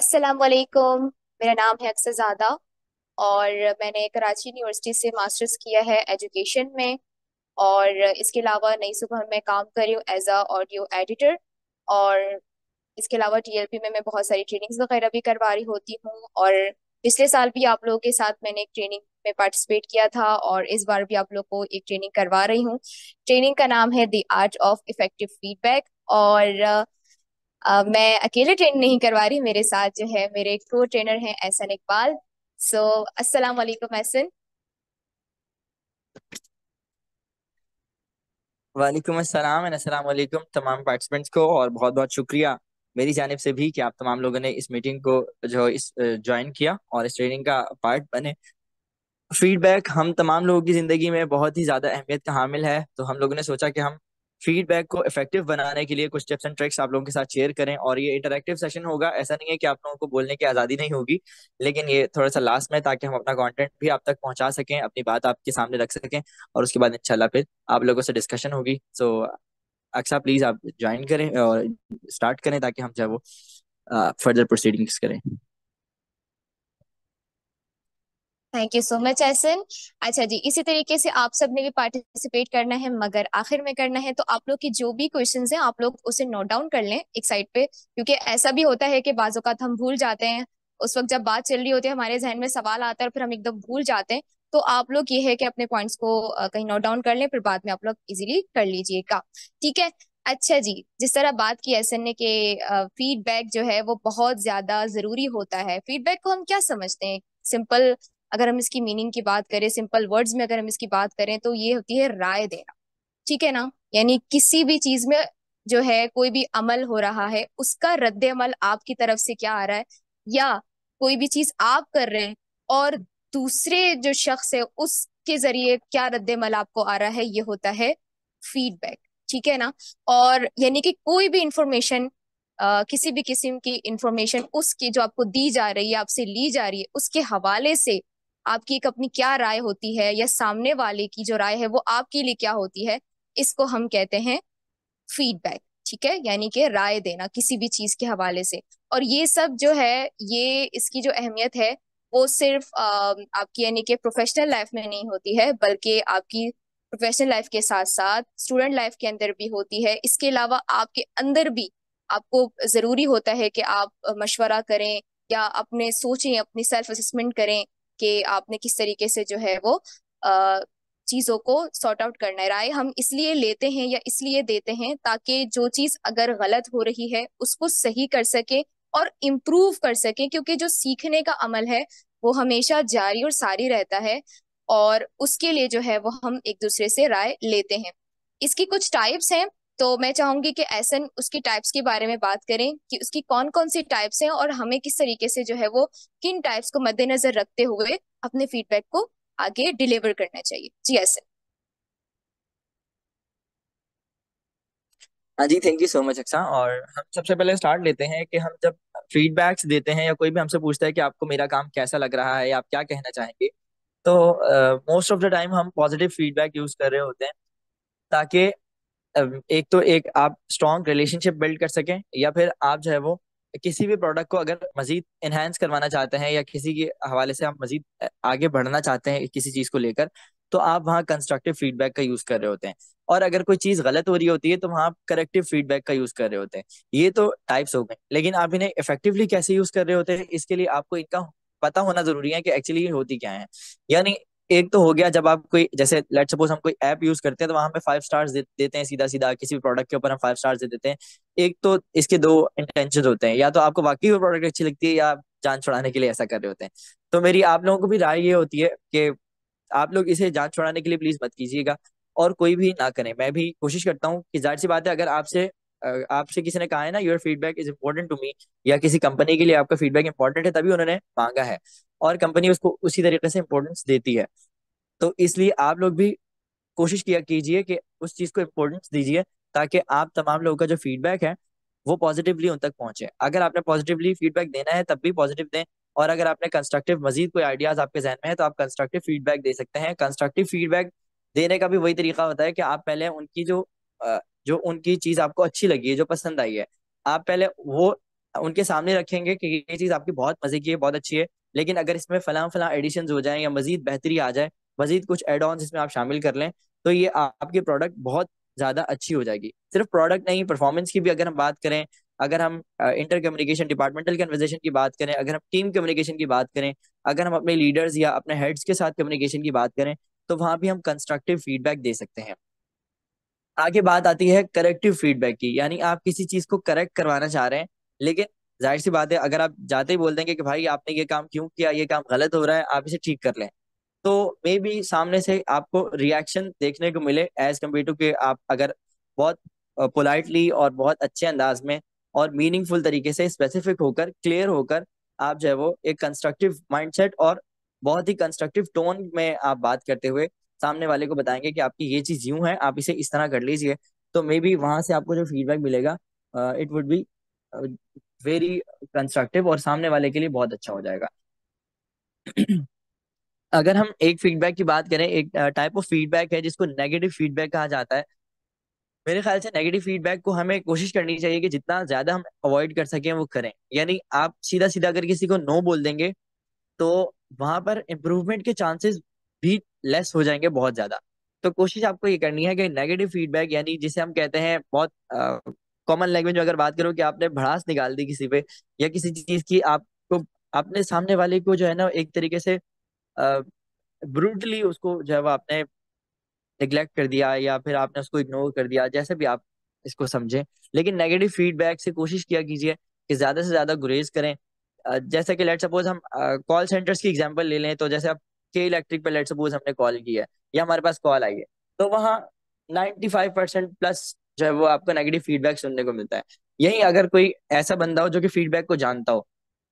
अस्सलाम वालेकुम। मेरा नाम है अक्सरज़ादा और मैंने कराची यूनिवर्सिटी से मास्टर्स किया है एजुकेशन में। और इसके अलावा नई सुबह में काम कर रही हूँ एज अ ऑडियो एडिटर। और इसके अलावा टीएलपी में मैं बहुत सारी ट्रेनिंग्स वगैरह भी करवा रही होती हूँ। और पिछले साल भी आप लोगों के साथ मैंने एक ट्रेनिंग में पार्टिसिपेट किया था और इस बार भी आप लोग को एक ट्रेनिंग करवा रही हूँ। ट्रेनिंग का नाम है the art of effective feedback. और मैं अकेले ट्रेन नहीं करवा रही, मेरे साथ जो है मेरे को ट्रेनर हैं एहसन इकबाल। सो अस्सलाम वालेकुम एहसन। वालेकुम अस्सलाम एंड अस्सलाम वालेकुम तमाम पार्टिसिपेंट्स को, और बहुत बहुत शुक्रिया मेरी जानिब से भी कि आप तमाम लोगों ने इस मीटिंग को जो इस ज्वाइन किया और इस ट्रेनिंग का पार्ट बने। फीडबैक हम तमाम लोगों की ज़िंदगी में बहुत ही ज़्यादा अहमियत का हामिल है, तो हम लोगों ने सोचा कि हम फीडबैक को इफेक्टिव बनाने के लिए कुछ टिप्स एंड ट्रिक्स आप लोगों के साथ शेयर करें। और ये इंटरैक्टिव सेशन होगा, ऐसा नहीं है कि आप लोगों को बोलने की आज़ादी नहीं होगी, लेकिन ये थोड़ा सा लास्ट में, ताकि हम अपना कंटेंट भी आप तक पहुंचा सकें, अपनी बात आपके सामने रख सकें, और उसके बाद इंशाल्लाह फिर आप लोगों से डिस्कशन होगी। सो अक्सा प्लीज आप ज्वाइन करें और स्टार्ट करें, ताकि हम जो है वो फर्दर प्रोसीडिंग्स करें। Thank you so much Ehsan. अच्छा जी, इसी तरीके से आप सब ने भी पार्टिसिपेट करना है, मगर आखिर में करना है। तो आप लोग की जो भी क्वेश्चंस हैं आप लोग उसे नोट डाउन कर लें एक साइड पे, क्योंकि ऐसा भी होता है कि बाज़ औक़ात हम भूल जाते हैं। उस वक्त जब बात चल रही होती है हमारे जहन में सवाल आता है और फिर हम एकदम भूल जाते हैं। तो आप लोग ये है कि अपने पॉइंट्स को कहीं नोट डाउन कर लें, फिर बाद में आप लोग इजीली कर लीजिएगा। ठीक है। अच्छा जी, जिस तरह बात की एहसन ने कि फीडबैक जो है वो बहुत ज्यादा जरूरी होता है। फीडबैक को हम क्या समझते हैं? सिंपल, अगर हम इसकी मीनिंग की बात करें, सिंपल वर्ड्स में अगर हम इसकी बात करें, तो ये होती है राय देना। ठीक है ना? यानी किसी भी चीज में जो है कोई भी अमल हो रहा है उसका रद्द अमल आपकी तरफ से क्या आ रहा है, या कोई भी चीज आप कर रहे हैं और दूसरे जो शख्स है उसके जरिए क्या रद्द अमल आपको आ रहा है, ये होता है फीडबैक। ठीक है ना? और यानी कि कोई भी इंफॉर्मेशन, किसी भी किस्म की इंफॉर्मेशन उसकी जो आपको दी जा रही है, आपसे ली जा रही है, उसके हवाले से आपकी एक अपनी क्या राय होती है, या सामने वाले की जो राय है वो आपके लिए क्या होती है, इसको हम कहते हैं फीडबैक। ठीक है, यानी कि राय देना किसी भी चीज के हवाले से। और ये सब जो है, ये इसकी जो अहमियत है वो सिर्फ आपकी यानी कि प्रोफेशनल लाइफ में नहीं होती है, बल्कि आपकी प्रोफेशनल लाइफ के साथ साथ स्टूडेंट लाइफ के अंदर भी होती है। इसके अलावा आपके अंदर भी आपको जरूरी होता है कि आप मशवरा करें या अपने सोचें, अपनी सेल्फ असेसमेंट करें कि आपने किस तरीके से जो है वो चीजों को सॉर्ट आउट करना है। राय हम इसलिए लेते हैं या इसलिए देते हैं ताकि जो चीज अगर गलत हो रही है उसको सही कर सके और इम्प्रूव कर सके, क्योंकि जो सीखने का अमल है वो हमेशा जारी और सारी रहता है। और उसके लिए जो है वो हम एक दूसरे से राय लेते हैं। इसकी कुछ टाइप्स हैं, तो मैं चाहूंगी कि ऐसन उसकी टाइप्स के बारे में बात करें कि उसकी कौन कौन सी टाइप्स हैं और हमें किस तरीके से जो है वो किन टाइप्स को मद्देनजर रखते हुए अपने फीडबैक को आगे डिलीवर करना चाहिए। जी ऐसे। हाँ जी, thank you so much Aqsa. और हम सबसे पहले स्टार्ट लेते हैं कि हम जब फीडबैक्स देते हैं या कोई भी हमसे पूछता है कि आपको मेरा काम कैसा लग रहा है या आप क्या कहना चाहेंगे, तो मोस्ट ऑफ द टाइम हम पॉजिटिव फीडबैक यूज कर रहे होते हैं, ताकि एक तो एक आप स्ट्रॉन्ग रिलेशनशिप बिल्ड कर सकें, या फिर आप जो है वो किसी भी प्रोडक्ट को अगर मजीद इनहेंस करवाना चाहते हैं या किसी के हवाले से आप मजीद आगे बढ़ना चाहते हैं किसी चीज को लेकर, तो आप वहाँ कंस्ट्रक्टिव फीडबैक का यूज कर रहे होते हैं। और अगर कोई चीज गलत हो रही होती है तो वहाँ आप करेक्टिव फीडबैक का यूज कर रहे होते हैं। ये तो टाइप्स हो गए, लेकिन आप इन्हें इफेक्टिवली कैसे यूज कर रहे होते हैं, इसके लिए आपको इनका पता होना जरूरी है कि एक्चुअली ये होती क्या है। यानी एक तो हो गया, जब आप कोई जैसे लेट सपोज हम कोई ऐप यूज करते हैं तो वहां पे 5 स्टार्स देते हैं, सीधा सीधा किसी भी प्रोडक्ट के ऊपर हम 5 स्टार्स दे देते हैं। एक तो इसके दो इंटेंशन होते हैं, या तो आपको वाकई वो प्रोडक्ट अच्छी लगती है या आप जान छुड़ाने के लिए ऐसा कर रहे होते हैं। तो मेरी आप लोगों को भी राय ये होती है कि आप लोग इसे जान छुड़ाने के लिए प्लीज मत कीजिएगा, और कोई भी ना करें। मैं भी कोशिश करता हूँ कि जाहिर सी बात है, अगर आपसे किसी ने कहा है ना your feedback is important to me, या किसी कंपनी के लिए आपका फीडबैक इंपॉर्टेंट है, तभी उन्होंने मांगा है, और कंपनी उसको उसी तरीके से इंपॉर्टेंस देती है। तो इसलिए आप लोग भी कोशिश किया कीजिए कि उस चीज को इम्पोर्टेंस दीजिए, ताकि आप तमाम लोगों का जो फीडबैक है वो पॉजिटिवली उन तक पहुंचे। अगर आपने पॉजिटिवली फीडबैक देना है तब भी पॉजिटिव दें, और अगर आपने कंस्ट्रक्टिव मजीद कोई आइडियाज आपके जहन में है तो आप कंस्ट्रक्टिव फीडबैक दे सकते हैं। कंस्ट्रक्टिव फीडबैक देने का भी वही तरीका होता है कि आप पहले उनकी जो उनकी चीज आपको अच्छी लगी है, जो पसंद आई है, आप पहले वो उनके सामने रखेंगे कि ये चीज आपकी बहुत मजे की है, बहुत अच्छी है, लेकिन अगर इसमें फलां फलां एडिशन हो जाए या मजीद बेहतरी आ जाए, मजीद कुछ एड ऑन इसमें आप शामिल कर लें, तो ये आपकी प्रोडक्ट बहुत ज्यादा अच्छी हो जाएगी। सिर्फ प्रोडक्ट नहीं, परफॉर्मेंस की भी अगर हम बात करें, अगर हम इंटर कम्युनिकेशन, डिपार्टमेंटल कन्वर्सेशन की बात करें, अगर हम टीम कम्युनिकेशन की बात करें, अगर हम अपने लीडर्स या अपने हेड्स के साथ कम्युनिकेशन की बात करें, तो वहां भी हम कंस्ट्रक्टिव फीडबैक दे सकते हैं। आगे बात आती है करेक्टिव फीडबैक की, यानी आप किसी चीज को करेक्ट करवाना चाह रहे हैं, लेकिन जाहिर सी बात है अगर आप जाते ही बोल देंगे कि भाई आपने ये काम क्यों किया, ये काम गलत हो रहा है, आप इसे ठीक कर लें, तो मे बी सामने से आपको रिएक्शन देखने को मिले, एज कम्पेयर टू कि आप अगर बहुत पोलाइटली और बहुत अच्छे अंदाज में और मीनिंगफुल तरीके से, स्पेसिफिक होकर, क्लियर होकर, आप जो है वो एक कंस्ट्रक्टिव माइंडसेट और बहुत ही कंस्ट्रक्टिव टोन में आप बात करते हुए सामने वाले को बताएंगे कि आपकी ये चीज यूं है, आप इसे इस तरह कर लीजिए, तो मे बी वहां से आपको जो फीडबैक मिलेगा, it would be very constructive और सामने वाले के लिए बहुत अच्छा हो जाएगा। अगर हम एक फीडबैक की बात करें, एक टाइप ऑफ फीडबैक है जिसको नेगेटिव फीडबैक कहा जाता है। मेरे ख्याल से नेगेटिव फीडबैक को हमें कोशिश करनी चाहिए कि जितना ज्यादा हम अवॉइड कर सकें वो करें। यानी आप सीधा सीधा अगर किसी को नो बोल देंगे, तो वहां पर इम्प्रूवमेंट के चांसेस भी लेस हो जाएंगे बहुत ज्यादा। तो कोशिश आपको ये करनी है कि नेगेटिव फीडबैक, यानी जिसे हम कहते हैं बहुत कॉमन लैंग्वेज में अगर बात करो कि आपने भड़ास निकाल दी किसी पे, या किसी चीज की आपको, आपने सामने वाले को जो है ना एक तरीके से ब्रूटली उसको जो है वो आपने निग्लेक्ट कर दिया, या फिर आपने उसको इग्नोर कर दिया, जैसे भी आप इसको समझें, लेकिन नेगेटिव फीडबैक से कोशिश किया कीजिए कि ज्यादा से ज्यादा गुरेज करें। जैसे कि लेट सपोज हम कॉल सेंटर्स की एग्जांपल ले लें, तो जैसे अब के इलेक्ट्रिक पे लेट सपोज हमने कॉल की है या हमारे पास कॉल आई है, तो वहाँ 95% प्लस जो है वो आपको नेगेटिव फीडबैक सुनने को मिलता है। यही अगर कोई ऐसा बंदा हो जो कि फीडबैक को जानता हो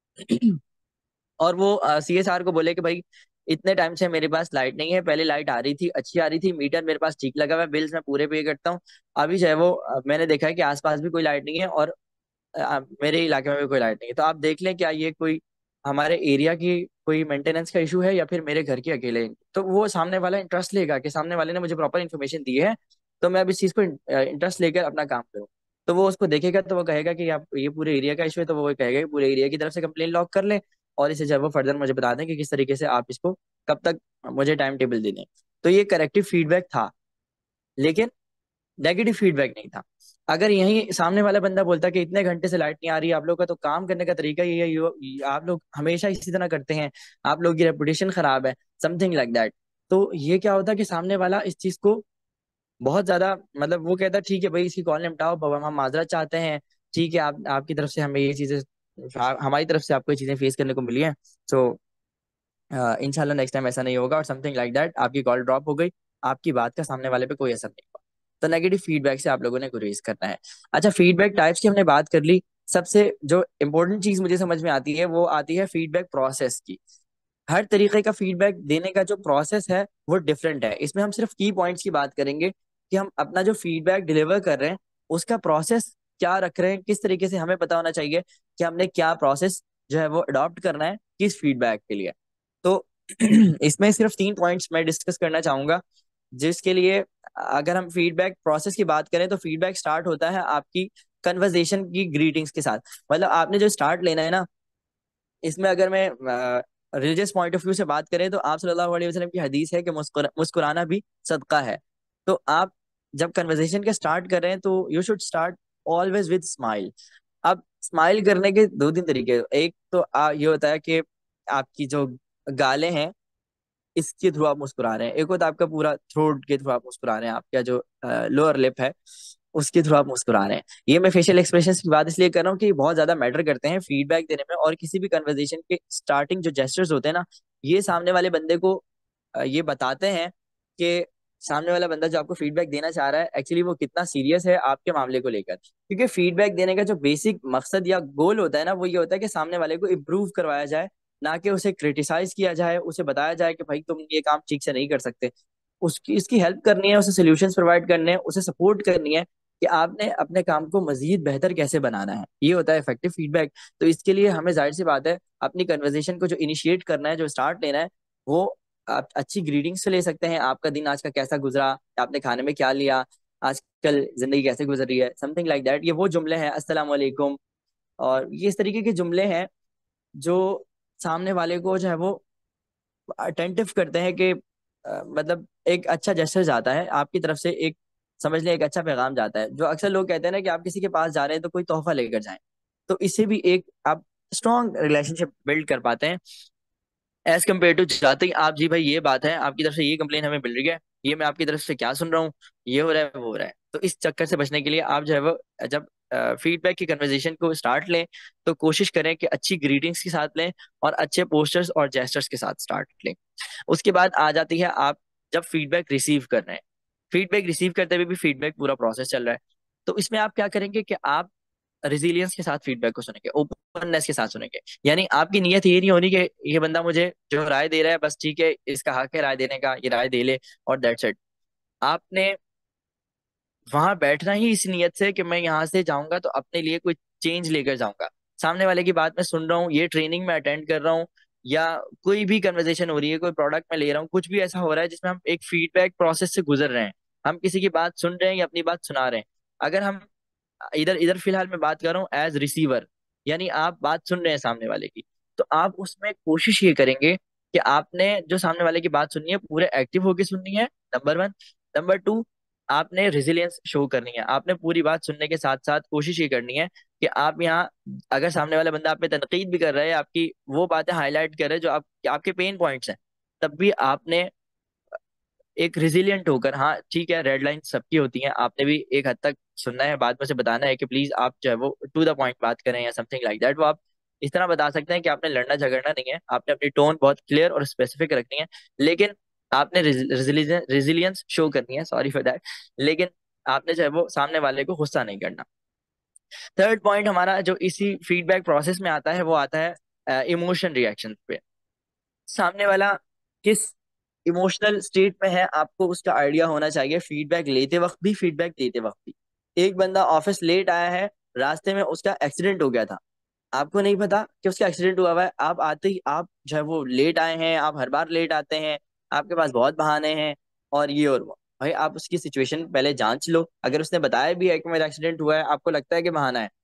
और वो सीएसआर को बोले कि भाई इतने टाइम से मेरे पास लाइट नहीं है, पहले लाइट आ रही थी, अच्छी आ रही थी, मीटर मेरे पास ठीक लगा हुआ है, बिल्स मैं पूरे पे करता हूँ, अभी जो है वो मैंने देखा है कि आसपास भी कोई लाइट नहीं है और मेरे इलाके में भी कोई लाइट नहीं है, तो आप देख लें क्या ये कोई हमारे एरिया की कोई मेंटेनेंस का इशू है या फिर मेरे घर के अकेले। तो वो सामने वाला इंटरेस्ट लेगा कि सामने वाले ने मुझे प्रॉपर इन्फॉर्मेशन दी है, तो मैं अब इस चीज को इंटरेस्ट लेकर अपना काम करूँ। तो वो उसको देखेगा तो वो कहेगा कि आप ये पूरे एरिया का इशू है, तो वो कहेगा कि पूरे एरिया की तरफ से कंप्लेन लॉक कर लें और इसे जब वो फर्दर मुझे बता दें कि किस तरीके से आप इसको कब तक मुझे टाइम टेबल दे दें। तो ये करेक्टिव फीडबैक था, लेकिन नेगेटिव फीडबैक नहीं था। अगर यही सामने वाला बंदा बोलता कि इतने घंटे से लाइट नहीं आ रही है, आप लोग का तो काम करने का तरीका ये है, आप लोग हमेशा इसी तरह करते हैं, आप लोग की रेपुटेशन खराब है, समथिंग लाइक दैट, तो ये क्या होता है कि सामने वाला इस चीज को बहुत ज्यादा, मतलब वो कहता है ठीक है भाई इसकी कॉल निपटाओ, हम माजरत चाहते हैं, ठीक है आप आपकी तरफ से हमें ये चीजें, हमारी तरफ से आपको ये चीजें फेस करने को मिली हैं, सो इंशाल्लाह नेक्स्ट टाइम ऐसा नहीं होगा, और समथिंग लाइक दैट, आपकी कॉल ड्रॉप हो गई, आपकी बात का सामने वाले पे कोई असर नहीं हुआ। तो नेगेटिव फीडबैक से आप लोगों ने गुरेज करना है। अच्छा, फीडबैक टाइप्स की हमने बात कर ली। सबसे जो इम्पोर्टेंट चीज मुझे समझ में आती है वो आती है फीडबैक प्रोसेस की। हर तरीके का फीडबैक देने का जो प्रोसेस है वो डिफरेंट है। इसमें हम सिर्फ की पॉइंट्स की बात करेंगे कि हम अपना जो फीडबैक डिलीवर कर रहे हैं उसका प्रोसेस क्या रख रहे हैं, किस तरीके से हमें पता होना चाहिए कि हमने क्या प्रोसेस जो है वो अडॉप्ट करना है किस फीडबैक के लिए। तो इसमें सिर्फ 3 पॉइंट्स मैं डिस्कस करना चाहूंगा, जिसके लिए अगर हम फीडबैक प्रोसेस की बात करें तो फीडबैक स्टार्ट होता है आपकी कन्वर्सेशन की ग्रीटिंग्स के साथ। मतलब आपने जो स्टार्ट लेना है ना, इसमें अगर मैं रिलीजियस पॉइंट ऑफ व्यू से बात करें तो आप सल्लल्लाहु अलैहि वसल्लम की हदीस है कि मुस्कुराना भी सदका है। तो आप जब कन्वर्सेशन के स्टार्ट कर रहे हैं तो you should start always with smile. अब स्माइल करने के दो तीन तरीके, एक तो ये होता है कि आपकी जो गालें हैं इसके थ्रू आप मुस्कुरा रहे हैं, एक होता है आपका पूरा थ्रोट के थ्रू आप मुस्कुरा रहे हैं, आपका जो लोअर लिप है उसके थ्रू आप मुस्कुरा रहे हैं। ये मैं फेशियल एक्सप्रेशंस की बात इसलिए कर रहा हूँ कि ये बहुत ज्यादा मैटर करते हैं फीडबैक देने में, और किसी भी कन्वर्सेशन के स्टार्टिंग जो जेस्चर्स होते हैं ना, ये सामने वाले बंदे को ये बताते हैं कि सामने वाला बंदा जो आपको फीडबैक देना चाह रहा है एक्चुअली वो कितना सीरियस है आपके मामले को लेकर। क्योंकि फीडबैक देने का जो बेसिक मकसद या गोल होता है ना, वो ये होता है कि सामने वाले को इम्प्रूव करवाया जाए, ना कि उसे क्रिटिसाइज किया जाए, उसे बताया जाए कि भाई तुम ये काम ठीक से नहीं कर सकते। उसकी इसकी हेल्प करनी है, उसे सोल्यूशंस प्रोवाइड करने हैं, उसे सपोर्ट करनी है कि आपने अपने काम को मजीद बेहतर कैसे बनाना है। ये होता है इफेक्टिव फीडबैक। तो इसके लिए हमें जाहिर सी बात है अपनी कन्वर्सेशन को जो इनिशिएट करना है, जो स्टार्ट लेना है, वो आप अच्छी ग्रीटिंग्स से ले सकते हैं। आपका दिन आज का कैसा गुजरा, आपने खाने में क्या लिया, आजकल जिंदगी कैसे गुजर रही है, समथिंग लाइक दैट। ये वो जुमले हैं, अस्सलाम वालेकुम, और ये इस तरीके के जुमले हैं जो सामने वाले को जो है वो अटेंटिव करते हैं कि मतलब एक अच्छा जेस्चर जाता है आपकी तरफ से, एक समझ लें एक अच्छा पैगाम जाता है। जो अक्सर लोग कहते हैं ना कि आप किसी के पास जा रहे हैं तो कोई तोहफा लेकर जाएं, तो इससे भी एक आप स्ट्रॉन्ग रिलेशनशिप बिल्ड कर पाते हैं एज कम्पेयर टू जाते ही आप जी भाई ये बात है, आपकी तरफ से ये कंप्लेन हमें मिल रही है, ये मैं आपकी तरफ से क्या सुन रहा हूँ, ये हो रहा है वो हो रहा है। तो इस चक्कर से बचने के लिए आप जो है वो जब फीडबैक की कन्वर्जेशन को स्टार्ट लें तो कोशिश करें कि अच्छी ग्रीटिंग्स के साथ लें और अच्छे पोस्टर्स और जेस्टर्स के साथ स्टार्ट लें। उसके बाद आ जाती है आप जब फीडबैक रिसीव कर रहे हैं, फीडबैक रिसीव करते हुए भी फीडबैक पूरा प्रोसेस चल रहा है, तो इसमें आप क्या करेंगे कि आप रिजिलियंस के साथ फीडबैक को सुनेंगे, ओपननेस के साथ सुनेंगे। यानी आपकी नीयत ये नहीं होनी कि ये बंदा मुझे जो राय दे रहा है बस ठीक है, इसका हक है राय देने का, ये राय दे ले और दैट्स इट। आपने वहां बैठना ही इस नियत से कि मैं यहाँ से जाऊंगा तो अपने लिए कोई चेंज लेकर जाऊंगा। सामने वाले की बात मैं सुन रहा हूँ, ये ट्रेनिंग में अटेंड कर रहा हूँ या कोई भी कन्वर्सेशन हो रही है, कोई प्रोडक्ट मैं ले रहा हूँ, कुछ भी ऐसा हो रहा है जिसमें हम एक फीडबैक प्रोसेस से गुजर रहे हैं, हम किसी की बात सुन रहे हैं या अपनी बात सुना रहे हैं। अगर हम इधर इधर फिलहाल मैं बात कर रहा हूँ एज रिसीवर, यानी आप बात सुन रहे हैं सामने वाले की, तो आप उसमें कोशिश ये करेंगे कि आपने जो सामने वाले की बात सुननी है पूरे एक्टिव होकर सुननी है, नंबर वन। नंबर टू, आपने रेजिलियंस शो करनी है, आपने पूरी बात सुनने के साथ साथ कोशिश ये करनी है कि आप यहाँ, अगर सामने वाला बंदा आप पे तनकीद भी कर रहा है, आपकी वो बातें हाईलाइट कर रहे हैं जो आपके पेन पॉइंट्स हैं, तब भी आपने एक रिजिलियंट होकर, हाँ ठीक है रेड लाइन सबकी होती हैं, आपने भी एक हद तक सुनना है, बाद में से बताना है कि प्लीज आप जो है वो टू द पॉइंट बात करें या समथिंग लाइक दैट। वो आप इस तरह बता सकते हैं कि आपने लड़ना झगड़ना नहीं है, आपने अपनी टोन बहुत क्लियर और स्पेसिफिक रखनी है, लेकिन आपने रिजिलियंस शो करनी है, सॉरी फॉर दैट, लेकिन आपने जो है वो सामने वाले को गुस्सा नहीं करना। थर्ड पॉइंट हमारा जो इसी फीडबैक प्रोसेस में आता है वो आता है इमोशन रिएक्शन पे। सामने वाला किस इमोशनल स्टेट में है आपको उसका आइडिया होना चाहिए, फीडबैक लेते वक्त भी फीडबैक देते वक्त भी। एक बंदा ऑफिस लेट आया है, रास्ते में उसका एक्सीडेंट हो गया था, आपको नहीं पता कि उसका एक्सीडेंट हुआ हुआ है, आप आते ही आप जो है वो लेट आए हैं, आप हर बार लेट आते हैं, आपके पास बहुत बहाने हैं और ये और वो। भाई आप उसकी सिचुएशन पहले जांच लो, अगर उसने बताया भी है कि मेरा एक्सीडेंट हुआ है, आपको लगता है कि बहाना है,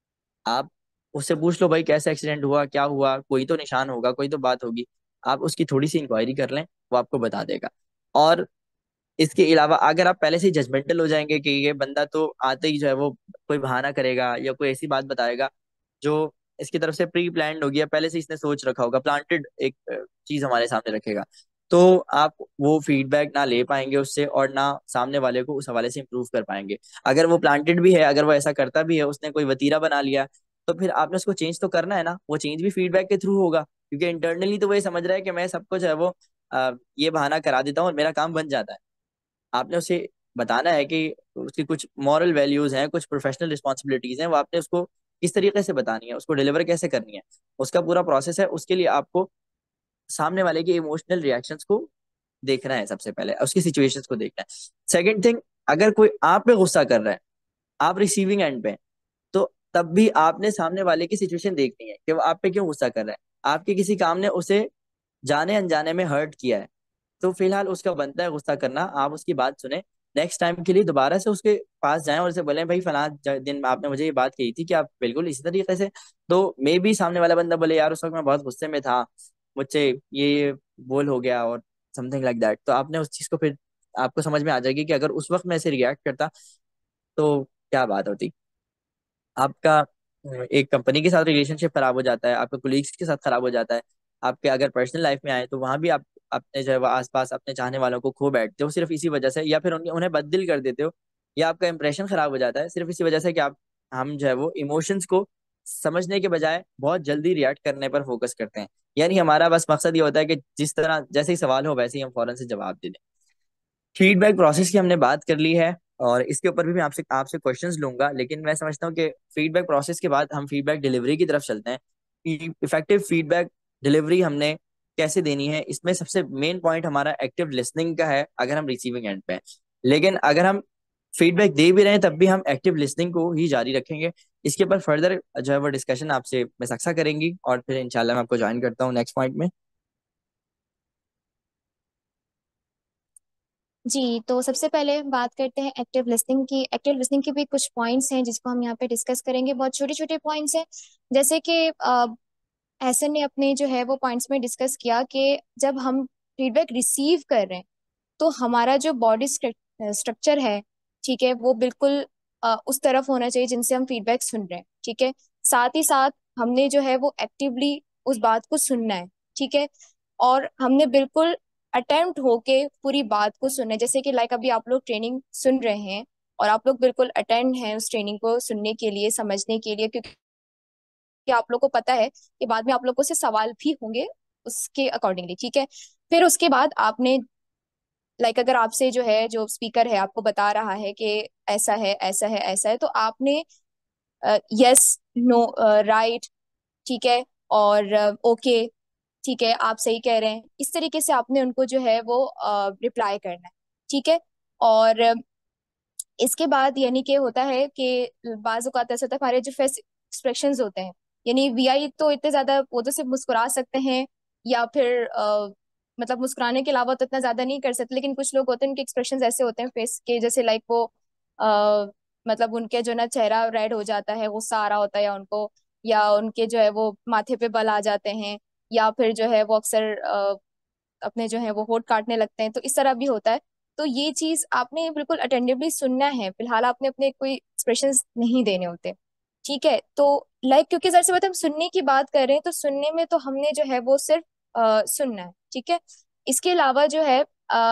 आप उससे पूछ लो भाई कैसे एक्सीडेंट हुआ, क्या हुआ, कोई तो निशान होगा, कोई तो बात होगी, आप उसकी थोड़ी सी इंक्वायरी कर लें, वो आपको बता देगा। और इसके अलावा अगर आप पहले से ही जजमेंटल हो जाएंगे कि ये बंदा तो आते ही जो है वो कोई बहाना करेगा या कोई ऐसी बात बताएगा जो इसकी तरफ से प्री प्लान्ड होगी या पहले से इसने सोच रखा होगा, प्लांटेड एक चीज हमारे सामने रखेगा, तो आप वो फीडबैक ना ले पाएंगे उससे और ना सामने वाले को उस हवाले से इम्प्रूव कर पाएंगे। अगर वो प्लांटेड भी है, अगर वो ऐसा करता भी है, उसने कोई वतीरा बना लिया, तो फिर आपने उसको चेंज तो करना है ना, वो चेंज भी फीडबैक के थ्रू होगा, क्योंकि इंटरनली तो वो ये समझ रहा है कि मैं सबको जो है वो ये बहाना करा देता हूँ और मेरा काम बन जाता है। आपने उसे बताना है कि उसकी कुछ मॉरल वैल्यूज हैं, कुछ प्रोफेशनल रिस्पॉन्सिबिलिटीज हैं, वो आपने उसको किस तरीके से बतानी है, उसको डिलीवर कैसे करनी है, उसका पूरा प्रोसेस है। उसके लिए आपको सामने वाले के इमोशनल रिएक्शंस को देखना है, सबसे पहले उसकी सिचुएशंस को देखना है। सेकंड थिंग, अगर कोई आप पे गुस्सा कर रहा है, आप रिसीविंग एंड पे हैं, तो तब भी आपने सामने वाले की सिचुएशन देखनी है कि वो आप पे क्यों गुस्सा कर रहा है, आपके किसी काम ने उसे जाने अनजाने में हर्ट किया है, तो फिलहाल उसका बनता है गुस्सा करना, आप उसकी बात सुने, नेक्स्ट टाइम के लिए दोबारा से उसके पास जाएं और उसे बोलें भाई फलां दिन आपने मुझे ये बात कही थी कि आप बिल्कुल इसी तरीके से, तो मे बी सामने वाला बंदा बोले यार उस वक्त मैं बहुत गुस्से में था, मुझसे ये बोल हो गया और समथिंग लाइक दैट, तो आपने उस चीज को फिर आपको समझ में आ जाएगी कि अगर उस वक्त मैं ऐसे रिएक्ट करता तो क्या बात होती। आपका एक कंपनी के साथ रिलेशनशिप खराब हो जाता है, आपके कोलीग्स के साथ खराब हो जाता है, आपके अगर पर्सनल लाइफ में आए तो वहां भी आप अपने जो है वो आसपास अपने चाहने वालों को खो बैठते हो सिर्फ इसी वजह से, या फिर उन्हें बददिल कर देते हो, या आपका इंप्रेशन खराब हो जाता है सिर्फ इसी वजह से कि आप हम जो है वो इमोशंस को समझने के बजाय बहुत जल्दी रिएक्ट करने पर फोकस करते हैं। यानी हमारा बस मकसद ये होता है कि जिस तरह जैसे ही सवाल हो वैसे ही हम फौरन से जवाब दे दें। फीडबैक प्रोसेस की हमने बात कर ली है और इसके ऊपर भी मैं आपसे आपसे क्वेश्चंस लूंगा, लेकिन मैं समझता हूँ कि फीडबैक प्रोसेस के बाद हम फीडबैक डिलीवरी की तरफ चलते हैं। इफेक्टिव फीडबैक डिलीवरी हमने कैसे देनी है, इसमें सबसे मेन पॉइंट हमारा एक्टिव लिसनिंग का है अगर हम रिसीविंग एंड पे हैं। लेकिन अगर हम फीडबैक दे भी रहे हैं तब भी हम एक्टिव लिसनिंग को ही जारी रखेंगे। इसके ऊपर फर्दर जो है वो डिस्कशन आपसे मैं सक्सा करेंगी और फिर इंशाल्लाह मैं आपको ज्वाइन करता हूँ नेक्स्ट पॉइंट में। जी, तो सबसे पहले बात करते हैं एक्टिव लिसनिंग की। एक्टिव लिसनिंग के भी कुछ पॉइंट्स हैं जिसको हम यहाँ पे डिस्कस करेंगे। बहुत छोटे छोटे पॉइंट्स हैं, जैसे कि एहसन ने अपने जो है वो पॉइंट्स में डिस्कस किया कि जब हम फीडबैक रिसीव कर रहे हैं तो हमारा जो बॉडी स्ट्रक्चर है, ठीक है, वो बिल्कुल उस तरफ होना चाहिए जिनसे हम फीडबैक सुन रहे हैं। ठीक है, साथ ही साथ हमने जो है वो एक्टिवली उस बात को सुनना है। ठीक है, और हमने बिल्कुल अटेम्प्ट होके पूरी बात को सुनना है। जैसे कि लाइक अभी आप लोग ट्रेनिंग सुन रहे हैं और आप लोग बिल्कुल अटेंड हैं उस ट्रेनिंग को सुनने के लिए, समझने के लिए, क्योंकि आप लोग को पता है कि बाद में आप लोगों से सवाल भी होंगे उसके अकॉर्डिंगली। ठीक है, फिर उसके बाद आपने लाइक अगर आपसे जो है जो स्पीकर है आपको बता रहा है कि ऐसा है ऐसा है ऐसा है, तो आपने यस, नो, राइट, ठीक है, और ओके, ठीक है, आप सही कह रहे हैं, इस तरीके से आपने उनको जो है वो रिप्लाई करना है। ठीक है, और इसके बाद यानी कि होता है कि बाज औकात ऐसा होता है हमारे जो फेस एक्सप्रेशंस होते हैं, यानी वीआई तो इतने ज्यादा वो तो सिर्फ मुस्कुरा सकते हैं या फिर मतलब मुस्कुराने के अलावा तो इतना ज्यादा नहीं कर सकते, लेकिन कुछ लोग होते हैं उनके एक्सप्रेशंस ऐसे होते हैं फेस के, जैसे लाइक वो मतलब उनके जो ना चेहरा रेड हो जाता है, गुस्सा आ रहा होता है या उनको, या उनके जो है वो माथे पे बल आ जाते हैं, या फिर जो है वो अक्सर अपने जो है वो होठ काटने लगते हैं, तो इस तरह भी होता है। तो ये चीज आपने बिल्कुल अटेंटिवली सुनना है, फिलहाल आपने अपने कोई एक्सप्रेशंस नहीं देने होते। ठीक है, तो लाइक क्योंकि जैसे बात हम सुनने की बात कर रहे हैं, तो सुनने में तो हमने जो है वो सिर्फ सुनना है। ठीक है, इसके अलावा जो है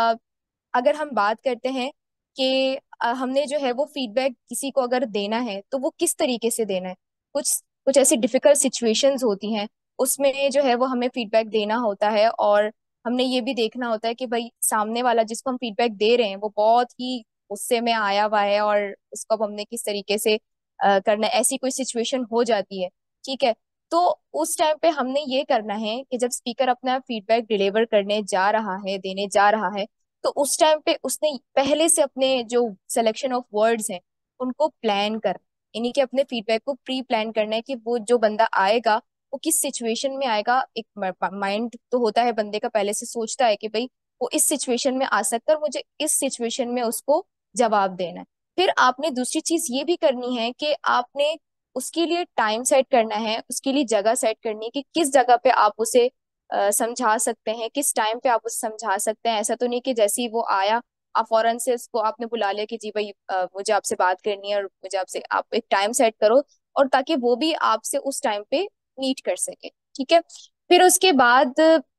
अगर हम बात करते हैं कि हमने जो है वो फीडबैक किसी को अगर देना है तो वो किस तरीके से देना है। कुछ कुछ ऐसी डिफिकल्ट सिचुएशंस होती हैं, उसमें जो है वो हमें फीडबैक देना होता है, और हमने ये भी देखना होता है कि भाई सामने वाला जिसको हम फीडबैक दे रहे हैं वो बहुत ही गुस्से में आया हुआ है, और उसको अब हमने किस तरीके से करना है, ऐसी कोई सिचुएशन हो जाती है। ठीक है, तो उस टाइम पे हमने ये करना है कि जब स्पीकर अपना फीडबैक डिलीवर करने जा रहा है, देने जा रहा है, तो उस टाइम पे उसने पहले से अपने जो सिलेक्शन ऑफ वर्ड्स हैं उनको प्लान कर, यानी कि अपने फीडबैक को प्री प्लान करना है कि वो जो बंदा आएगा वो किस सिचुएशन में आएगा। एक माइंड तो होता है बंदे का, पहले से सोचता है कि भाई वो इस सिचुएशन में आ सकता है और मुझे इस सिचुएशन में उसको जवाब देना है। फिर आपने दूसरी चीज ये भी करनी है कि आपने उसके लिए टाइम सेट करना है, उसके लिए जगह सेट करनी है कि किस जगह पे आप उसे समझा सकते हैं, किस टाइम पे आप उसे समझा सकते हैं। ऐसा तो नहीं कि जैसे ही वो आया आप फौरन से उसको आपने बुला लिया कि जी भाई मुझे आपसे बात करनी है और मुझे आपसे, आप एक टाइम सेट करो, और ताकि वो भी आपसे उस टाइम पे मीट कर सके। ठीक है, फिर उसके बाद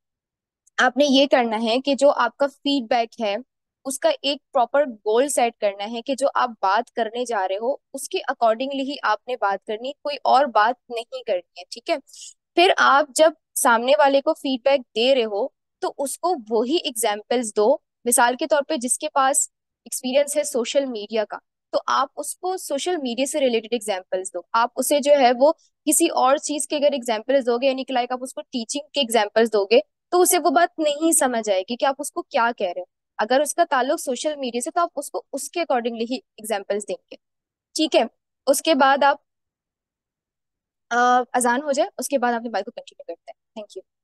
आपने ये करना है कि जो आपका फीडबैक है उसका एक प्रॉपर गोल सेट करना है कि जो आप बात करने जा रहे हो उसके अकॉर्डिंगली ही आपने बात करनी, कोई और बात नहीं करनी है। ठीक है, फिर आप जब सामने वाले को फीडबैक दे रहे हो तो उसको वही एग्जाम्पल्स दो। मिसाल के तौर पे जिसके पास एक्सपीरियंस है सोशल मीडिया का, तो आप उसको सोशल मीडिया से रिलेटेड एग्जाम्पल्स दो। आप उसे जो है वो किसी और चीज के अगर एग्जाम्पल्स दोगे, यानी कि लाइक आप उसको टीचिंग के एग्जाम्पल्स दोगे, तो उसे वो बात नहीं समझ आएगी कि आप उसको क्या कह रहे हो। अगर उसका ताल्लुक सोशल मीडिया से, तो आप उसको उसके अकॉर्डिंगली ही एग्जाम्पल्स देंगे। ठीक है, उसके बाद आप अजान हो जाए उसके बाद अपनी बात को कंटिन्यू करते हैं। Thank you.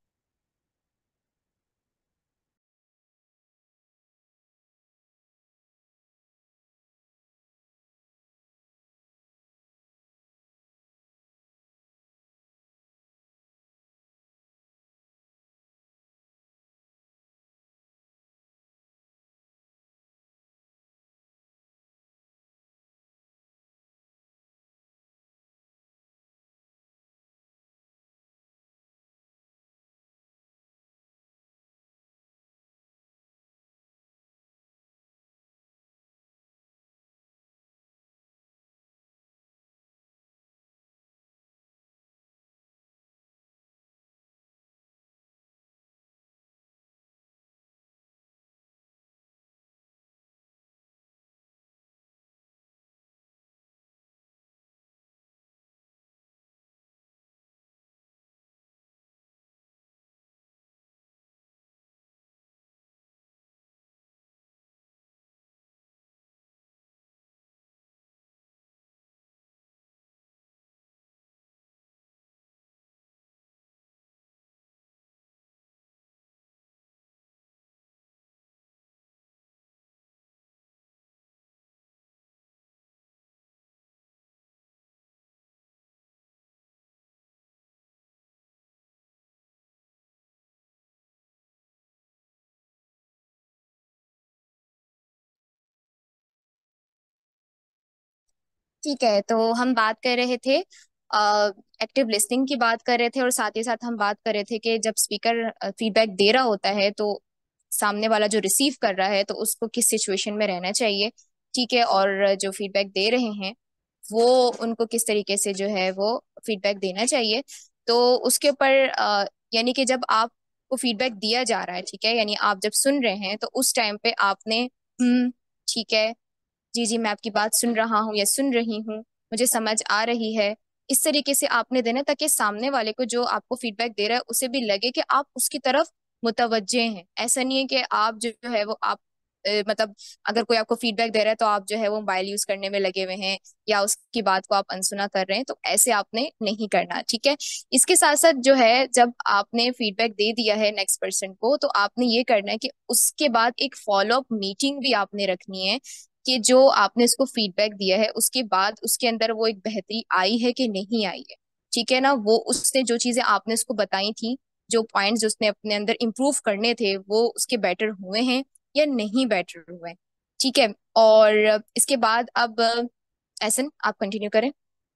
ठीक है, तो हम बात कर रहे थे एक्टिव लिसनिंग की बात कर रहे थे, और साथ ही साथ हम बात कर रहे थे कि जब स्पीकर फीडबैक दे रहा होता है तो सामने वाला जो रिसीव कर रहा है तो उसको किस सिचुएशन में रहना चाहिए। ठीक है, और जो फीडबैक दे रहे हैं वो उनको किस तरीके से जो है वो फीडबैक देना चाहिए। तो उसके ऊपर यानी कि जब आपको फीडबैक दिया जा रहा है, ठीक है, यानी आप जब सुन रहे हैं तो उस टाइम पे आपने ठीक है, जी जी मैं आपकी बात सुन रहा हूँ या सुन रही हूँ, मुझे समझ आ रही है, इस तरीके से आपने देना, ताकि सामने वाले को जो आपको फीडबैक दे रहा है उसे भी लगे कि आप उसकी तरफ मुतवज्जे हैं। ऐसा नहीं है कि आप जो है वो आप मतलब अगर कोई आपको फीडबैक दे रहा है तो आप जो है वो मोबाइल यूज करने में लगे हुए हैं या उसकी बात को आप अनसुना कर रहे हैं, तो ऐसे आपने नहीं करना। ठीक है, इसके साथ साथ जो है जब आपने फीडबैक दे दिया है नेक्स्ट पर्सन को तो आपने ये करना है कि उसके बाद एक फॉलो अप मीटिंग भी आपने रखनी है कि जो आपने उसको फीडबैक दिया है उसके बाद उसके अंदर वो एक बेहतरी आई है कि नहीं आई है। ठीक है ना, वो उसने जो चीजें आपने उसको बताई थी, जो पॉइंट्स उसने अपने अंदर इम्प्रूव करने थे वो उसके बेटर हुए हैं या नहीं बेटर हुए हैं। ठीक है, और इसके बाद अब ऐसन आप कंटिन्यू करें।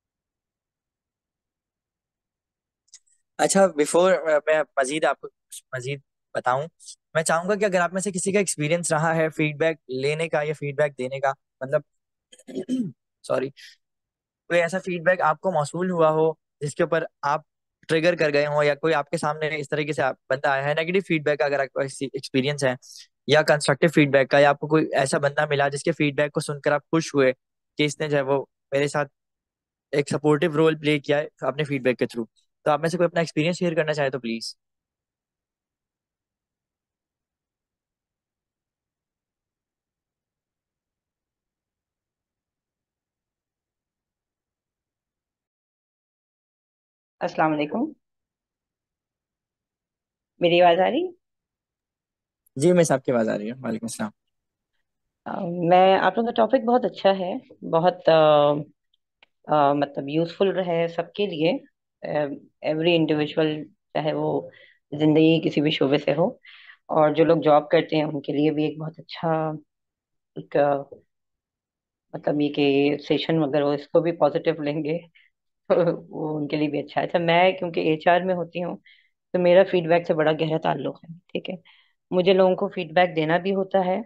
अच्छा, बिफोर मैं मजीद आपको कुछ मजीद बताऊं, मैं चाहूंगा कि अगर आप में से किसी का एक्सपीरियंस रहा है फीडबैक लेने का या फीडबैक देने का, मतलब सॉरी, कोई ऐसा फीडबैक आपको मौसूल हुआ हो जिसके ऊपर आप ट्रिगर कर गए हो, या कोई आपके सामने इस तरीके से बंदा आया है नेगेटिव फीडबैक का, अगर आपको एक्सपीरियंस है, या कंस्ट्रक्टिव फीडबैक का, या आपको कोई ऐसा बंदा मिला जिसके फीडबैक को सुनकर आप खुश हुए कि इसने जो है वो मेरे साथ एक सपोर्टिव रोल प्ले किया है अपने फीडबैक के थ्रू, तो आप में से कोई अपना एक्सपीरियंस शेयर करना चाहे तो प्लीज। अस्सलाम वालेकुम। मेरी आवाज आ रही? जी, मैं सबकी आवाज आ रही है, वालेकुम अस्सलाम। मैं आप लोगों का टॉपिक बहुत अच्छा है। बहुत मतलब यूजफुल है सबके लिए। एवरी इंडिविजुअल, चाहे वो जिंदगी किसी भी शोबे से हो, और जो लोग जॉब करते हैं उनके लिए भी एक बहुत अच्छा एक मतलब ये कि सेशन, अगर वो इसको भी पॉजिटिव लेंगे तो वो उनके लिए भी अच्छा है। अच्छा, मैं क्योंकि एचआर में होती हूँ तो मेरा फीडबैक से बड़ा गहरा ताल्लुक है। ठीक है, मुझे लोगों को फीडबैक देना भी होता है,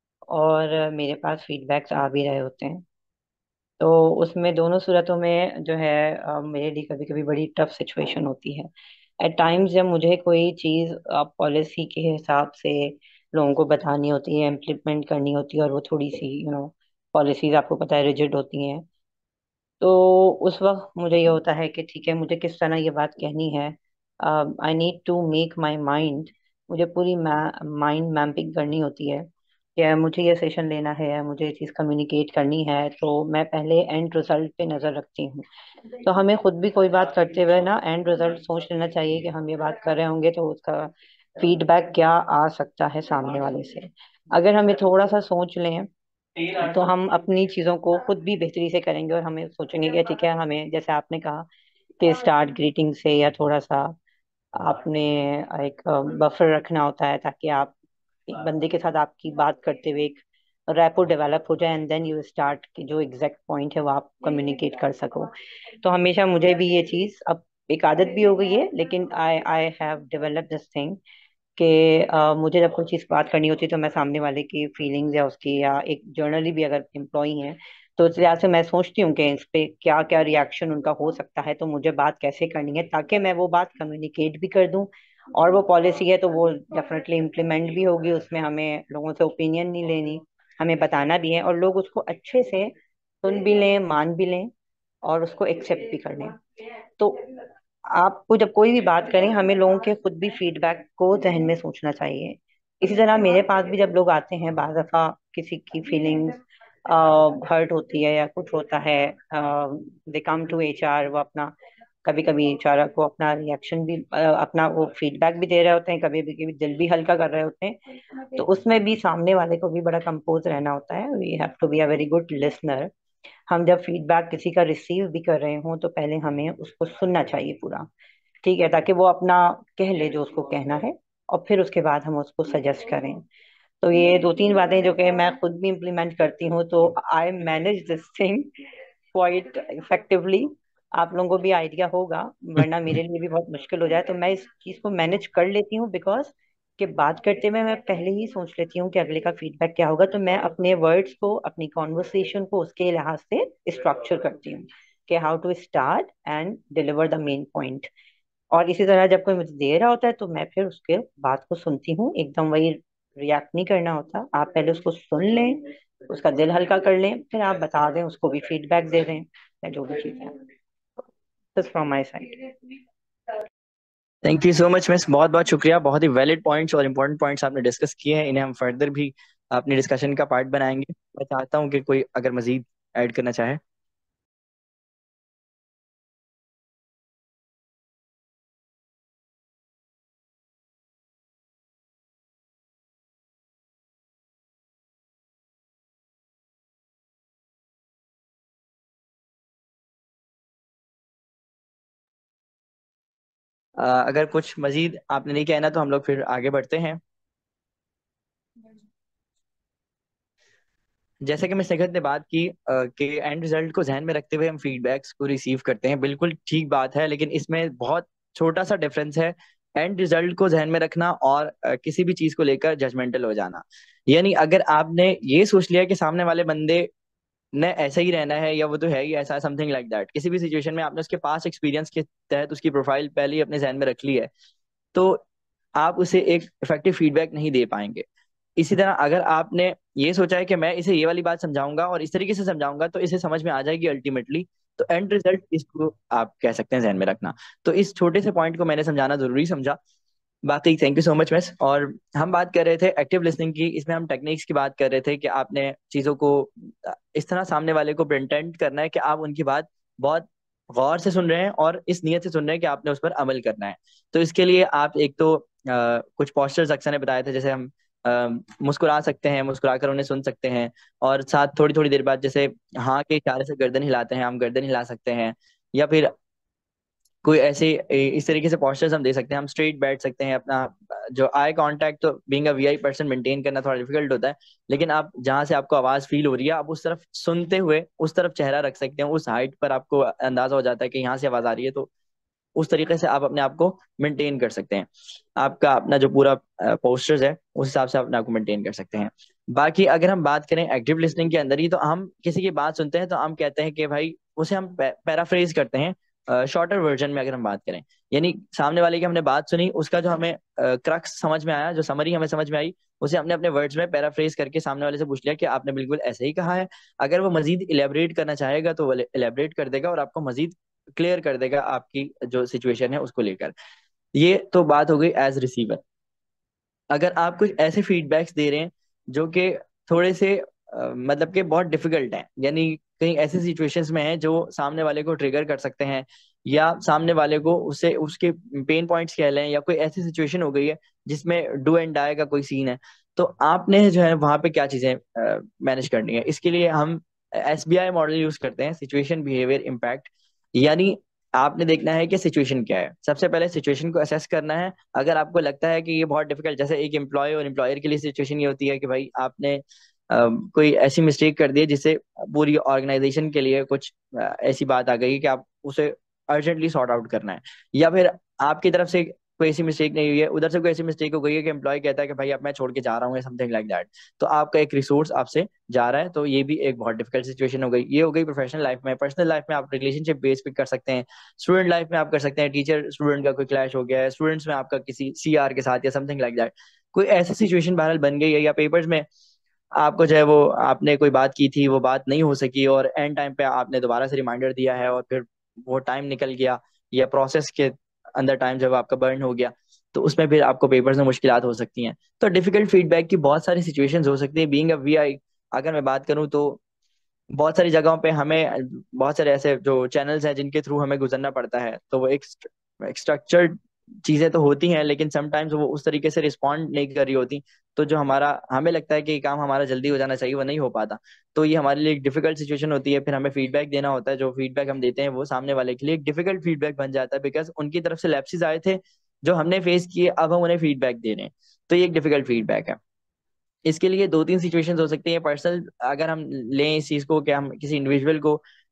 और मेरे पास फीडबैक्स आ भी रहे होते हैं। तो उसमें दोनों सूरतों में जो है मेरे लिए कभी कभी बड़ी टफ सिचुएशन होती है। एट टाइम्स जब मुझे कोई चीज़ पॉलिसी के हिसाब से लोगों को बतानी होती है, इम्प्लीमेंट करनी होती है, और वो थोड़ी सी पॉलिसीज आपको पता है रिजिड होती हैं, तो उस वक्त मुझे ये होता है कि ठीक है, मुझे किस तरह ये बात कहनी है। I need to make my mind, मुझे पूरी माइंड मैपिंग करनी होती है कि मुझे ये सेशन लेना है, मुझे ये चीज़ कम्युनिकेट करनी है, तो मैं पहले एंड रिजल्ट पे नज़र रखती हूँ। तो हमें खुद भी कोई बात करते हुए ना एंड रिजल्ट सोच लेना चाहिए कि हम ये बात कर रहे होंगे तो उसका फीडबैक क्या आ सकता है सामने वाले से। अगर हमें थोड़ा सा सोच लें तो हम अपनी चीज़ों को खुद भी बेहतरी से करेंगे, और हमें सोचेंगे कि ठीक है, हमें जैसे आपने कहा कि स्टार्ट ग्रीटिंग से, या थोड़ा सा आपने एक बफर रखना होता है ताकि आप एक बंदे के साथ आपकी बात करते हुए एक रैपो डेवलप हो जाए, एंड देन यू स्टार्ट कि जो एग्जैक्ट पॉइंट है वो आप कम्युनिकेट कर सको। तो हमेशा मुझे भी ये चीज़ अब एक आदत भी हो गई है, लेकिन I I have develop this thing कि मुझे जब कोई चीज़ बात करनी होती है तो मैं सामने वाले की फीलिंग्स या उसकी, या एक जर्नली भी अगर एम्प्लॉई है तो उस लिहाज से मैं सोचती हूँ कि इस पे क्या क्या रिएक्शन उनका हो सकता है, तो मुझे बात कैसे करनी है ताकि मैं वो बात कम्युनिकेट भी कर दूं, और वो पॉलिसी है तो वो डेफिनेटली इम्प्लीमेंट भी होगी। उसमें हमें लोगों से ओपिनियन नहीं लेनी, हमें बताना भी है, और लोग उसको अच्छे से सुन भी लें, मान भी लें, और उसको एक्सेप्ट भी कर लें। तो आपको जब कोई भी बात करें, हमें लोगों के खुद भी फीडबैक को जहन में सोचना चाहिए। इसी तरह मेरे पास भी जब लोग आते हैं, बाज़ दफ़ा किसी की फीलिंग्स हर्ट होती है या कुछ होता है, दे कम टू एचआर, वो अपना कभी कभी एचआर को अपना रिएक्शन भी अपना वो फीडबैक भी दे रहे होते हैं, कभी कभी दिल भी हल्का कर रहे होते हैं, तो उसमें भी सामने वाले को भी बड़ा कंपोज रहना होता है। We have to be a very good listener. हम जब फीडबैक किसी का रिसीव भी कर रहे हों तो पहले हमें उसको सुनना चाहिए पूरा। ठीक है, ताकि वो अपना कह ले जो उसको कहना है, और फिर उसके बाद हम उसको सजेस्ट करें। तो ये दो तीन बातें जो कि मैं खुद भी इम्प्लीमेंट करती हूँ, तो I manage this thing quite effectively. आप लोगों को भी आइडिया होगा, वरना मेरे लिए भी बहुत मुश्किल हो जाए। तो मैं इस चीज को मैनेज कर लेती हूँ, बिकॉज कि बात करते में मैं पहले ही सोच लेती हूँ कि अगले का फीडबैक क्या होगा। तो मैं अपने वर्ड्स को, अपनी कॉन्वर्सेशन को उसके लिहाज से स्ट्रक्चर करती हूँ कि how to start and deliver the main point. और इसी तरह जब कोई मुझे दे रहा होता है तो मैं फिर उसके बात को सुनती हूँ, एकदम वही रिएक्ट नहीं करना होता। आप पहले उसको सुन लें, उसका दिल हल्का कर लें, फिर आप बता दें, उसको भी फीडबैक दे दें, या जो भी चीज़ है। This from my side. Thank you so much miss, बहुत बहुत शुक्रिया। बहुत ही वैलिड पॉइंट्स और इम्पोर्टेंट पॉइंट्स आपने डिस्कस किए हैं, इन्हें हम फर्दर भी अपनी डिस्कशन का पार्ट बनाएंगे। मैं चाहता हूँ कि कोई अगर मजीद ऐड करना चाहे। अगर कुछ मजीद आपने नहीं कहना तो हम लोग फिर आगे बढ़ते हैं। जैसे कि मिस निखत ने बात की कि एंड रिजल्ट को ध्यान में रखते हुए हम फीडबैक्स को रिसीव करते हैं, बिल्कुल ठीक बात है, लेकिन इसमें बहुत छोटा सा डिफरेंस है। एंड रिजल्ट को ध्यान में रखना और किसी भी चीज को लेकर जजमेंटल हो जाना। यानी अगर आपने ये सोच लिया कि सामने वाले बंदे ने ऐसा ही रहना है या वो तो है ही ऐसा, समथिंग लाइक दैट, किसी भी सिचुएशन में आपने उसके पास एक्सपीरियंस के तहत उसकी प्रोफाइल पहले ही अपने ध्यान में रख ली है, तो आप उसे एक इफेक्टिव फीडबैक नहीं दे पाएंगे। इसी तरह अगर आपने ये सोचा है कि मैं इसे ये वाली बात समझाऊंगा और इस तरीके से समझाऊंगा तो इसे समझ में आ जाएगी अल्टीमेटली, तो एंड रिजल्ट इसको आप कह सकते हैं ध्यान में रखना। तो इस छोटे से पॉइंट को मैंने समझाना जरूरी समझा। बाकी thank you so much miss. और हम बात कर रहे थे एक्टिव लिसनिंग की, इसमें हम टेक्निक्स की बात कर रहे थे कि आपने चीज़ों को इस तरह सामने वाले को प्रेजेंट करना है कि आप उनकी बात बहुत गौर से सुन रहे हैं और इस नियत से सुन रहे हैं कि आपने उस पर अमल करना है। तो इसके लिए आप एक तो कुछ पोस्चर्स अक्सर ने बताए थे, जैसे हम मुस्कुरा सकते हैं, मुस्कुरा कर उन्हें सुन सकते हैं, और साथ थोड़ी थोड़ी देर बाद जैसे हाँ के इशारे से गर्दन हिलाते हैं, हम गर्दन हिला सकते हैं। या फिर कोई ऐसे इस तरीके से पोस्चर्स हम दे सकते हैं, हम स्ट्रेट बैठ सकते हैं। अपना जो आई कांटेक्ट, तो being a VI person maintain करना थोड़ा डिफिकल्ट होता है, लेकिन आप जहां से आपको आवाज फील हो रही है आप उस तरफ सुनते हुए उस तरफ चेहरा रख सकते हैं, उस हाइट पर आपको अंदाजा हो जाता है कि यहाँ से आवाज आ रही है, तो उस तरीके से आप अपने आप को मेंटेन कर सकते हैं। आपका अपना जो पूरा पोस्टर्स है उस हिसाब से अपने आप को मेंटेन कर सकते हैं। बाकी अगर हम बात करें एक्टिव लिसनिंग के अंदर ही, तो हम किसी की बात सुनते हैं तो हम कहते हैं कि भाई उसे हम पैराफ्रेज करते हैं शॉर्टर वर्जन में। अगर हम बात करें, यानी सामने वाले की हमने बात सुनी, उसका जो हमें क्रक्स समझ में आया, जो समरी हमें समझ में आई, उसे हमने अपने वर्ड्स में पैराफ्रेज करके सामने वाले से पूछ लिया कि आपने बिल्कुल ऐसे ही कहा है। अगर वो मजीद इलेबरेट करना चाहेगा तो वो इलेबरेट कर देगा और आपको मजीद क्लियर कर देगा आपकी जो सिचुएशन है उसको लेकर। ये तो बात हो गई एज रिसीवर। अगर आप कुछ ऐसे फीडबैक्स दे रहे हैं जो कि थोड़े से मतलब कि बहुत डिफिकल्ट हैं, यानी कहीं ऐसी सिचुएशंस में हैं जो सामने वाले को ट्रिगर कर सकते हैं, या सामने वाले को उससे उसके पेन पॉइंट्स कह लें, या कोई ऐसी सिचुएशन हो गई है जिसमें डू एंड डाई का कोई सीन है, तो आपने जो है वहां पे क्या चीजें मैनेज करनी है। इसके लिए हम एसबीआई मॉडल यूज करते हैं, सिचुएशन बिहेवियर इम्पैक्ट। यानी आपने देखना है कि सिचुएशन क्या है, सबसे पहले सिचुएशन को असेस करना है। अगर आपको लगता है कि ये बहुत डिफिकल्ट, जैसे एक एम्प्लॉय और एम्प्लॉयर के लिए सिचुएशन ये होती है कि भाई आपने कोई ऐसी मिस्टेक कर दी है जिससे पूरी ऑर्गेनाइजेशन के लिए कुछ ऐसी बात आ गई कि आप उसे अर्जेंटली सॉर्ट आउट करना है। या फिर आपकी तरफ से कोई ऐसी मिस्टेक नहीं हुई है, उधर से कोई ऐसी मिस्टेक हो गई है कि एम्प्लॉय कहता है कि भाई अब मैं छोड़ के जा रहा हूँ, समथिंग लाइक दैट। तो आपका एक रिसोर्स आपसे जा रहा है, तो ये भी एक बहुत डिफिकल्ट सिचुएशन हो गई। ये हो गई प्रोफेशनल लाइफ में। पर्सनल लाइफ में आप रिलेशनशिप बेस पे कर सकते हैं, स्टूडेंट लाइफ में आप कर सकते हैं, टीचर स्टूडेंट का कोई क्लैश हो गया है, स्टूडेंट्स में आपका किसी सीआर के साथ या समथिंग लाइक दैट, कोई ऐसी सिचुएशन बहरहाल बन गई है, या पेपर्स में आपको जो है वो आपने कोई बात की थी, वो बात नहीं हो सकी और एंड टाइम पे आपने दोबारा से रिमाइंडर दिया है और फिर वो टाइम निकल गया, या प्रोसेस के अंदर टाइम जब आपका बर्न हो गया, तो उसमें फिर आपको पेपर्स में मुश्किलात हो सकती हैं। तो डिफिकल्ट फीडबैक की बहुत सारी सिचुएशंस हो सकती है। बीइंग अ वीआई अगर मैं बात करूं तो बहुत सारी जगहों पे हमें बहुत सारे ऐसे जो चैनल्स हैं जिनके थ्रू हमें गुजरना पड़ता है, तो वो एक स्ट्रक्चर्ड चीजें तो होती हैं, लेकिन समटाइम्स वो उस तरीके से रिस्पॉन्ड नहीं कर रही होती। तो जो हमारा हमें लगता है कि ये काम हमारा जल्दी हो जाना चाहिए, वो नहीं हो पाता। तो ये हमारे लिए एक डिफिकल्ट सिचुएशन होती है। फिर हमें फीडबैक देना होता है, जो फीडबैक हम देते हैं वो सामने वाले के लिए एक डिफिकल्ट फीडबैक बन जाता है, बिकॉज उनकी तरफ से लैप्सेस आए थे जो हमने फेस किए, अब हम उन्हें फीडबैक दे रहे हैं। तो ये एक डिफिकल्ट फीडबैक है। इसके लिए दो तीन सिचुएशंस हो सकती हैं पर्सनल। अगर हम लें इस चीज को कि हम किसी इंडिविजुअल को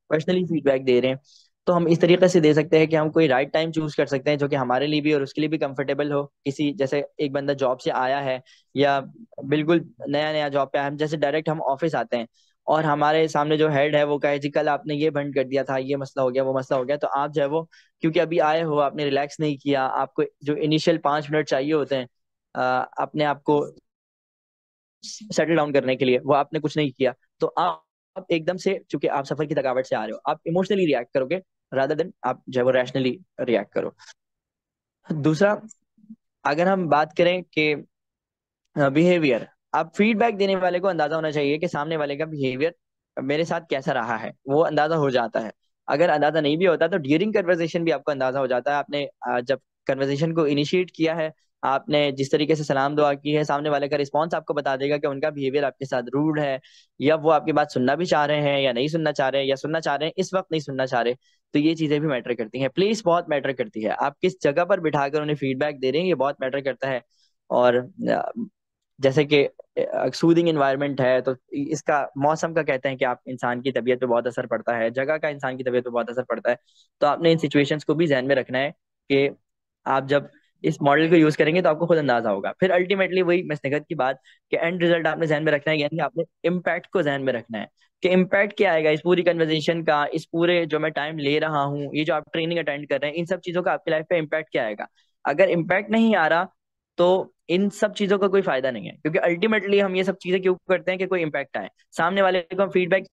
पर्सनली फीडबैक दे रहे हैं, तो हम इस तरीके से दे सकते हैं कि हम कोई राइट टाइम चूज कर सकते हैं जो कि हमारे लिए भी और उसके लिए भी कंफर्टेबल हो। किसी जैसे एक बंदा जॉब से आया है या बिल्कुल नया नया जॉब पे आया, हम जैसे डायरेक्ट हम ऑफिस आते हैं और हमारे सामने जो हेड है वो कहे जी कल आपने ये बंद कर दिया था, ये मसला हो गया, वो मसला हो गया, तो आप जो है वो क्योंकि अभी आए हो, आपने रिलैक्स नहीं किया, आपको जो इनिशियल 5 मिनट चाहिए होते हैं अपने आप को सेटल डाउन करने के लिए, वो आपने कुछ नहीं किया, तो आप एकदम से, चूंकि आप सफर की थकावट से आ रहे हो, आप इमोशनली रिएक्ट करोगे रादर देन आप जो है वो रैशनली रिएक्ट करो। दूसरा, अगर हम बात करें कि बिहेवियर, आप फीडबैक देने वाले को अंदाजा होना चाहिए कि सामने वाले का बिहेवियर मेरे साथ कैसा रहा है, वो अंदाजा हो जाता है। अगर अंदाजा नहीं भी होता तो ड्यूरिंग कन्वर्सेशन भी आपको अंदाजा हो जाता है। आपने जब कन्वर्सेशन को इनिशिएट किया है, आपने जिस तरीके से सलाम दुआ की है, सामने वाले का रिस्पॉन्स आपको बता देगा कि उनका बिहेवियर आपके साथ रूड है, या वो आपकी बात सुनना भी चाह रहे हैं या नहीं सुनना चाह रहे हैं, या सुनना चाह रहे हैं इस वक्त नहीं सुनना चाह रहे। तो ये चीजें भी मैटर करती हैं। प्लेस बहुत मैटर करती है, आप किस जगह पर बिठाकर उन्हें फीडबैक दे रहे हैं, ये बहुत मैटर करता है। और जैसे कि सूदिंग इन्वायरमेंट है, तो इसका मौसम का कहते हैं कि आप इंसान की तबीयत पे बहुत असर पड़ता है, जगह का इंसान की तबीयत पे बहुत असर पड़ता है। तो आपने इन सिचुएशंस को भी ध्यान में रखना है कि आप जब इस मॉडल को यूज करेंगे तो आपको खुद अंदाजा होगा। फिर अल्टीमेटली वही मसलहत की बात कि एंड रिजल्ट आपने ध्यान में रखना है, यानी आपने इम्पैक्ट को ध्यान में रखना है कि इम्पैक्ट क्या आएगा इस पूरी कन्वर्सेशन का, इस पूरे जो मैं टाइम ले रहा हूँ, ये जो आप ट्रेनिंग अटेंड कर रहे हैं, इन सब चीजों का आपकी लाइफ पे इम्पैक्ट क्या आएगा। अगर इम्पैक्ट नहीं आ रहा तो इन सब चीजों का कोई फायदा नहीं है, क्योंकि अल्टीमेटली हम ये सब चीजें क्यों करते हैं कि कोई इम्पैक्ट आए, सामने वाले को हम फीडबैक।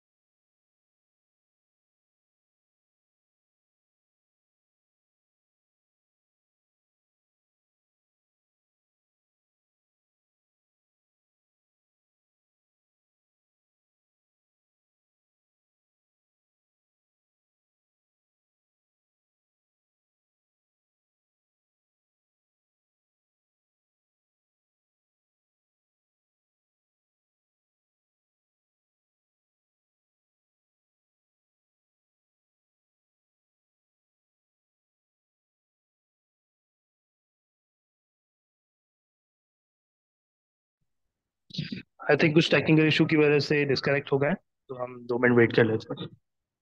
आई थिंक कुछ टेक्निकल इशू की वजह से डिस्कनेक्ट हो गए, तो हम 2 मिनट वेट कर लेते हैं।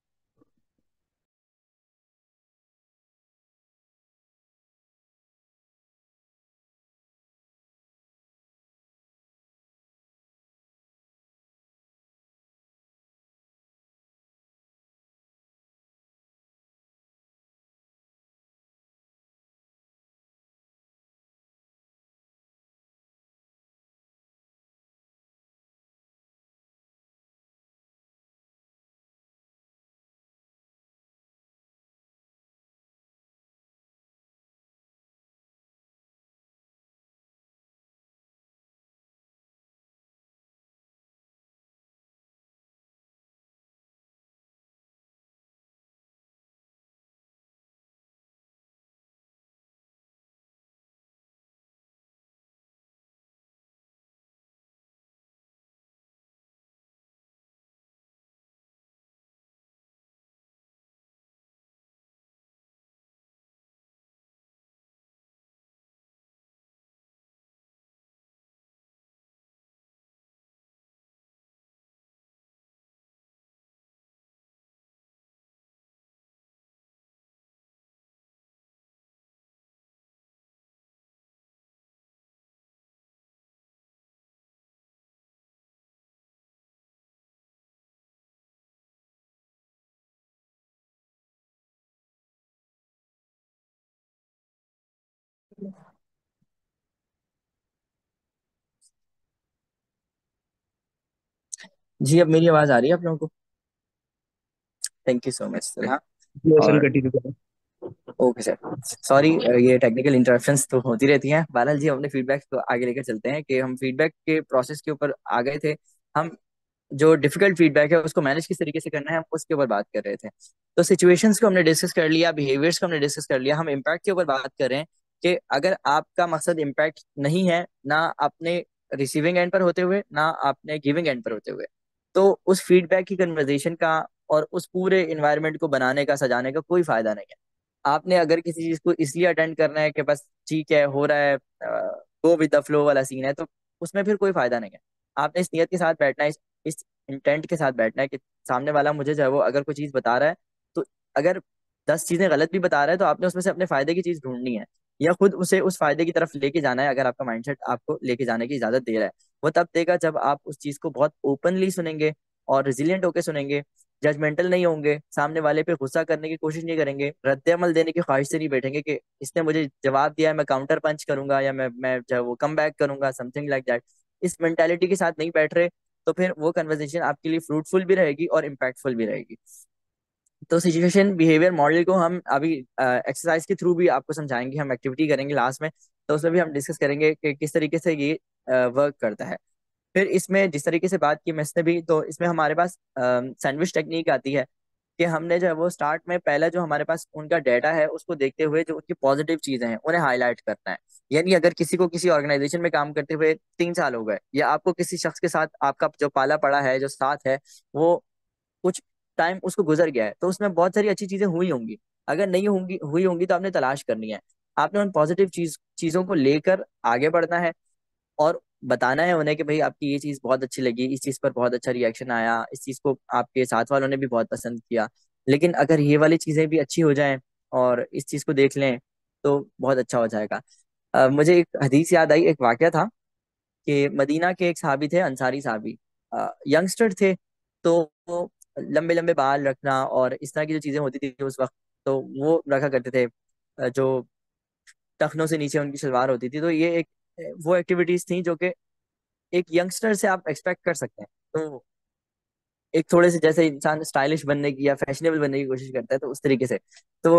जी, अब मेरी आवाज आ रही है आप लोगों को? Thank you so much sir. हाँ। लेसन और कंटिन्यू करें। ओके सर, सॉरी, ये टेक्निकल इंटरप्शंस तो होती रहती हैं। बहरहाल जी, हम अपने फीडबैक को आगे लेकर चलते हैं कि हम फीडबैक के प्रोसेस के ऊपर आ गए थे। हम जो डिफिकल्ट फीडबैक है उसको मैनेज किस तरीके से करना है हम उसके ऊपर बात कर रहे थे। तो सिचुएशंस को हमने डिस्कस कर लिया, बिहेवियर्स को हमने डिस्कस कर लिया, हम इम्पैक्ट के ऊपर बात कर रहे हैं कि अगर आपका मकसद इम्पैक्ट नहीं है, ना आपने रिसीविंग एंड पर होते हुए ना आपने गिविंग एंड पर होते हुए, तो उस फीडबैक की कन्वर्जेशन का और उस पूरे इन्वायरमेंट को बनाने का, सजाने का कोई फायदा नहीं है। आपने अगर किसी चीज को इसलिए अटेंड करना है कि बस ठीक है हो रहा है, गो विद द फ्लो वाला सीन है, तो उसमें फिर कोई फायदा नहीं है। आपने इस नियत के साथ बैठना है, इस इंटेंट के साथ बैठना है कि सामने वाला मुझे जो है वो अगर कोई चीज बता रहा है, तो अगर 10 चीजें गलत भी बता रहा है तो आपने उसमें से अपने फायदे की चीज ढूंढनी है, या खुद उसे उस फायदे की तरफ लेके जाना है। अगर आपका माइंडसेट आपको लेके जाने की इजाजत दे रहा है, वो तब देगा जब आप उस चीज को बहुत ओपनली सुनेंगे और रिजिलियंट होकर सुनेंगे, जजमेंटल नहीं होंगे, सामने वाले पे गुस्सा करने की कोशिश नहीं करेंगे, रद्द-ए-अमल देने की ख्वाहिश से नहीं बैठेंगे कि इसने मुझे जवाब दिया है, मैं काउंटर पंच करूंगा या मैं जो है वो कम बैक करूंगा, समथिंग लाइक दैट। इस मेंटालिटी के साथ नहीं बैठ रहे, तो फिर वो कन्वर्सेशन आपके लिए फ्रूटफुल भी रहेगी और इम्पैक्टफुल भी रहेगी। तो सिचुएशन बिहेवियर मॉडल को हम अभी एक्सरसाइज के थ्रू भी आपको समझाएंगे, हम एक्टिविटी करेंगे लास्ट में, तो उसमें भी हम डिस्कस करेंगे कि किस तरीके से ये वर्क करता है। फिर इसमें जिस तरीके से बात की मैंने भी, तो इसमें हमारे पास सैंडविच टेक्निक आती है कि हमने जो है वो स्टार्ट में पहला जो हमारे पास उनका डाटा है उसको देखते हुए जो उनकी पॉजिटिव चीजें हैं उन्हें हाईलाइट करना है। यानी अगर किसी को किसी ऑर्गेनाइजेशन में काम करते हुए 3 साल हो गए, या आपको किसी शख्स के साथ आपका जो पाला पड़ा है, जो साथ है, वो कुछ टाइम उसको गुजर गया है, तो उसमें बहुत सारी अच्छी चीजें हुई होंगी। अगर नहीं होंगी हुई होंगी तो आपने तलाश करनी है, आपने उन पॉजिटिव चीजों को लेकर आगे बढ़ना है और बताना है उन्हें कि भाई आपकी ये चीज बहुत अच्छी लगी, इस चीज पर बहुत अच्छा रिएक्शन आया, इस चीज को आपके साथ वालों ने भी बहुत पसंद किया, लेकिन अगर ये वाली चीजें भी अच्छी हो जाएं और इस चीज को देख लें तो बहुत अच्छा हो जाएगा। मुझे एक हदीस याद आई, एक वाकया था कि मदीना के एक साहबी थे, अंसारी साहबी, यंगस्टर थे। तो वो लंबे लंबे बाल रखना और इस तरह की जो चीजें होती थी उस वक्त, तो वो रखा करते थे। जो टखनों से नीचे उनकी शलवार होती थी, तो ये एक वो एक्टिविटीज थी जो कि एक यंगस्टर से आप एक्सपेक्ट कर सकते हैं। तो एक थोड़े से जैसे इंसान स्टाइलिश बनने की या फैशनेबल बनने की कोशिश करता है, तो उस तरीके से। तो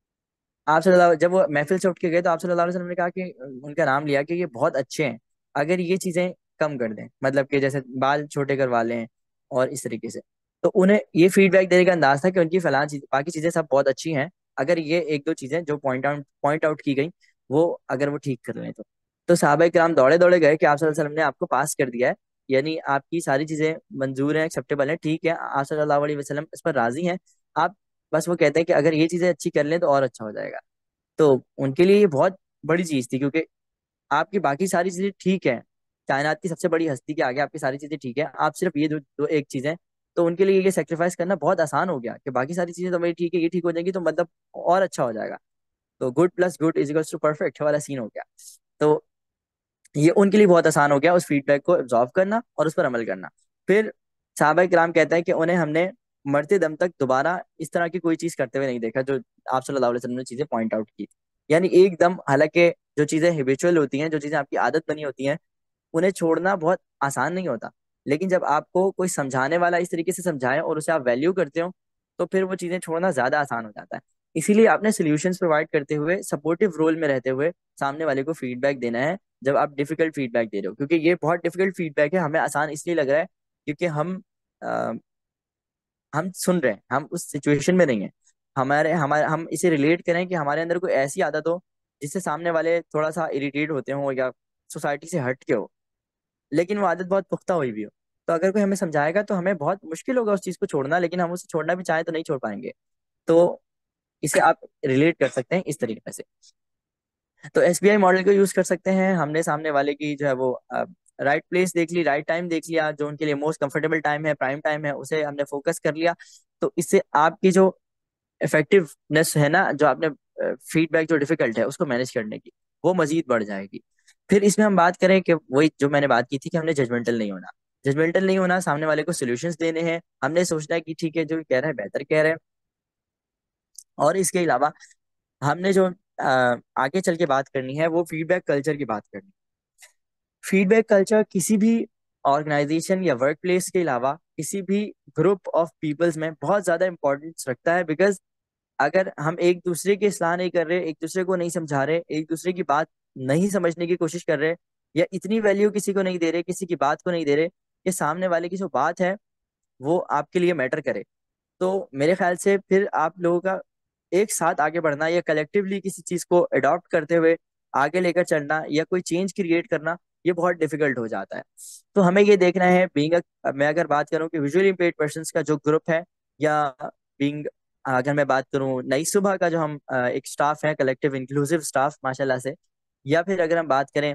आप सल्लल्लाहु जब वो महफिल से उठ के गए तो आप सल्लल्लाहु अलैहि वसल्लम ने कहा कि उनका नाम लिया कि ये बहुत अच्छे हैं, अगर ये चीजें कम कर दें, मतलब कि जैसे बाल छोटे करवा लें और इस तरीके से। तो उन्हें ये फीडबैक देने का अंदाज था कि उनकी फलां चीज, बाकी चीजें सब बहुत अच्छी हैं, अगर ये एक दो चीजें जो पॉइंट आउट की गई, वो अगर वो ठीक कर लें तो सहाबा किराम दौड़े दौड़े गए कि आप सल्लल्लाहु अलैहि वसल्लम ने आपको पास कर दिया है, यानी आपकी सारी चीजें मंजूर हैं, एक्सेप्टेबल हैं, ठीक है, आप सल्लल्लाहु अलैहि वसल्लम इस पर राजी हैं। आप बस वो कहते हैं कि अगर ये चीजें अच्छी कर लें तो और अच्छा हो जाएगा। तो उनके लिए ये बहुत बड़ी चीज थी, क्योंकि आपकी बाकी सारी चीजें ठीक है, कायनात की सबसे बड़ी हस्ती के आगे आपकी सारी चीजें ठीक है, आप सिर्फ ये दो एक चीजें, तो उनके लिए ये सेक्रीफाइस करना बहुत आसान हो गया कि बाकी सारी चीजें तो मेरी ठीक है, ये ठीक हो जाएंगी तो मतलब और अच्छा हो जाएगा। तो good plus good is equals to perfect वाला सीन हो गया। तो ये उनके लिए बहुत आसान हो गया उस फीडबैक को एब्जॉर्व करना और उस पर अमल करना। फिर साहबा किराम कहते हैं कि उन्हें हमने मरते दम तक दोबारा इस तरह की कोई चीज करते हुए नहीं देखा जो आप सल्लल्लाहु अलैहि वसल्लम ने चीजें पॉइंट आउट की। यानी एकदम, हालांकि जो चीजें हिबिचुअल होती हैं, जो चीजें आपकी आदत बनी होती हैं, उन्हें छोड़ना बहुत आसान नहीं होता, लेकिन जब आपको कोई समझाने वाला इस तरीके से समझाए और उसे आप वैल्यू करते हो, तो फिर वो चीजें छोड़ना ज्यादा आसान हो जाता है। इसीलिए आपने सोल्यूशंस प्रोवाइड करते हुए, सपोर्टिव रोल में रहते हुए सामने वाले को फीडबैक देना है जब आप डिफिकल्ट फीडबैक दे रहे हो, क्योंकि ये बहुत डिफिकल्ट फीडबैक है। हमें आसान इसलिए लग रहा है क्योंकि हम सुन रहे हैं, हम उस सिचुएशन में नहीं है। हमारे हमारे हम इसे रिलेट करें कि हमारे अंदर कोई ऐसी आदत हो जिससे सामने वाले थोड़ा सा इरिटेट होते हो या सोसाइटी से हट के हो, लेकिन वो आदत बहुत पुख्ता हुई भी हो। तो अगर कोई हमें समझाएगा तो हमें बहुत मुश्किल होगा उस चीज को छोड़ना, लेकिन हम उसे छोड़ना भी चाहें तो नहीं छोड़ पाएंगे। तो इसे आप रिलेट कर सकते हैं इस तरीके से। तो एसबीआई मॉडल को यूज कर सकते हैं। हमने सामने वाले की जो है वो राइट प्लेस देख ली, राइट टाइम देख लिया, जो उनके लिए मोस्ट कंफर्टेबल टाइम है, प्राइम टाइम है, उसे हमने फोकस कर लिया। तो इससे आपकी जो इफेक्टिवनेस है ना, जो आपने फीडबैक जो डिफिकल्ट है उसको मैनेज करने की, वो मजीद बढ़ जाएगी। फिर इसमें हम बात करें कि वही जो मैंने बात की थी कि हमने जजमेंटल नहीं होना। जजमेंटल नहीं होना, सामने वाले को सोल्यूशंस देने हैं, हमने सोचना है कि ठीक है, जो कह रहा है बेहतर कह रहे हैं। और इसके अलावा हमने जो आगे चल के बात करनी है वो फीडबैक कल्चर की बात करनी है। फीडबैक कल्चर किसी भी ऑर्गेनाइजेशन या वर्क प्लेस के अलावा किसी भी ग्रुप ऑफ पीपल्स में बहुत ज्यादा इंपॉर्टेंस रखता है। बिकॉज अगर हम एक दूसरे की सलाह नहीं कर रहे, एक दूसरे को नहीं समझा रहे, एक दूसरे की बात नहीं समझने की कोशिश कर रहे, या इतनी वैल्यू किसी को नहीं दे रहे, किसी की बात को नहीं दे रहे कि सामने वाले की जो बात है वो आपके लिए मैटर करे, तो मेरे ख्याल से फिर आप लोगों का एक साथ आगे बढ़ना या कलेक्टिवली किसी चीज को अडॉप्ट करते हुए आगे लेकर चलना या कोई चेंज क्रिएट करना, ये बहुत डिफिकल्ट हो जाता है। तो हमें ये देखना है, बीइंग, मैं अगर बात करूं कि विजुअली इम्पेयर्ड पर्सन का जो ग्रुप है, या बीइंग, अगर मैं बात करूं नई सुबह का जो हम एक स्टाफ है, कलेक्टिव इंक्लूसिव स्टाफ माशाल्लाह से, या फिर अगर हम बात करें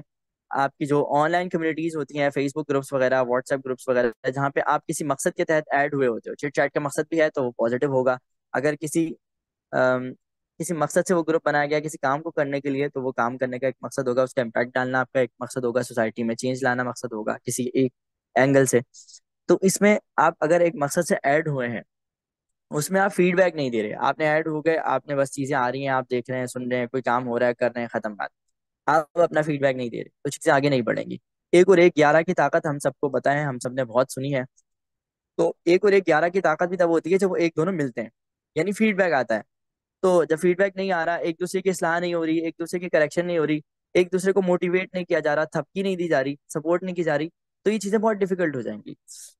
आपकी जो ऑनलाइन कम्युनिटीज होती हैं, फेसबुक ग्रुप्स वगैरह, व्हाट्सएप ग्रुप्स वगैरह, जहाँ पे आप किसी मकसद के तहत ऐड हुए होते हो, चिट चैट का मकसद भी है तो वो पॉजिटिव होगा। अगर अम, किसी मकसद से वो ग्रुप बनाया गया किसी काम को करने के लिए, तो वो काम करने का एक मकसद होगा, उसका इम्पैक्ट डालना आपका एक मकसद होगा, सोसाइटी में चेंज लाना मकसद होगा किसी एक एंगल से। तो इसमें आप अगर एक मकसद से ऐड हुए हैं, उसमें आप फीडबैक नहीं दे रहे, आपने ऐड हो गए, आपने बस चीजें आ रही हैं, आप देख रहे हैं, सुन रहे हैं, कोई काम हो रहा है, कर रहे हैं, खत्म बात। आप अपना फीडबैक नहीं दे रहे तो चीजें आगे नहीं बढ़ेंगी। एक और एक 11 की ताकत हम सबको पता है, हम सबने बहुत सुनी है। तो एक और एक 11 की ताकत भी तब होती है जब वो एक दोनों मिलते हैं, यानी फीडबैक आता है। तो जब फीडबैक नहीं आ रहा, एक दूसरे की सलाह नहीं हो रही, एक दूसरे की करेक्शन नहीं हो रही, एक दूसरे को मोटिवेट नहीं किया जा रहा, थपकी नहीं दी जा रही, सपोर्ट नहीं की जा रही, तो ये चीजें बहुत डिफिकल्ट हो जाएंगी।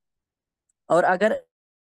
और अगर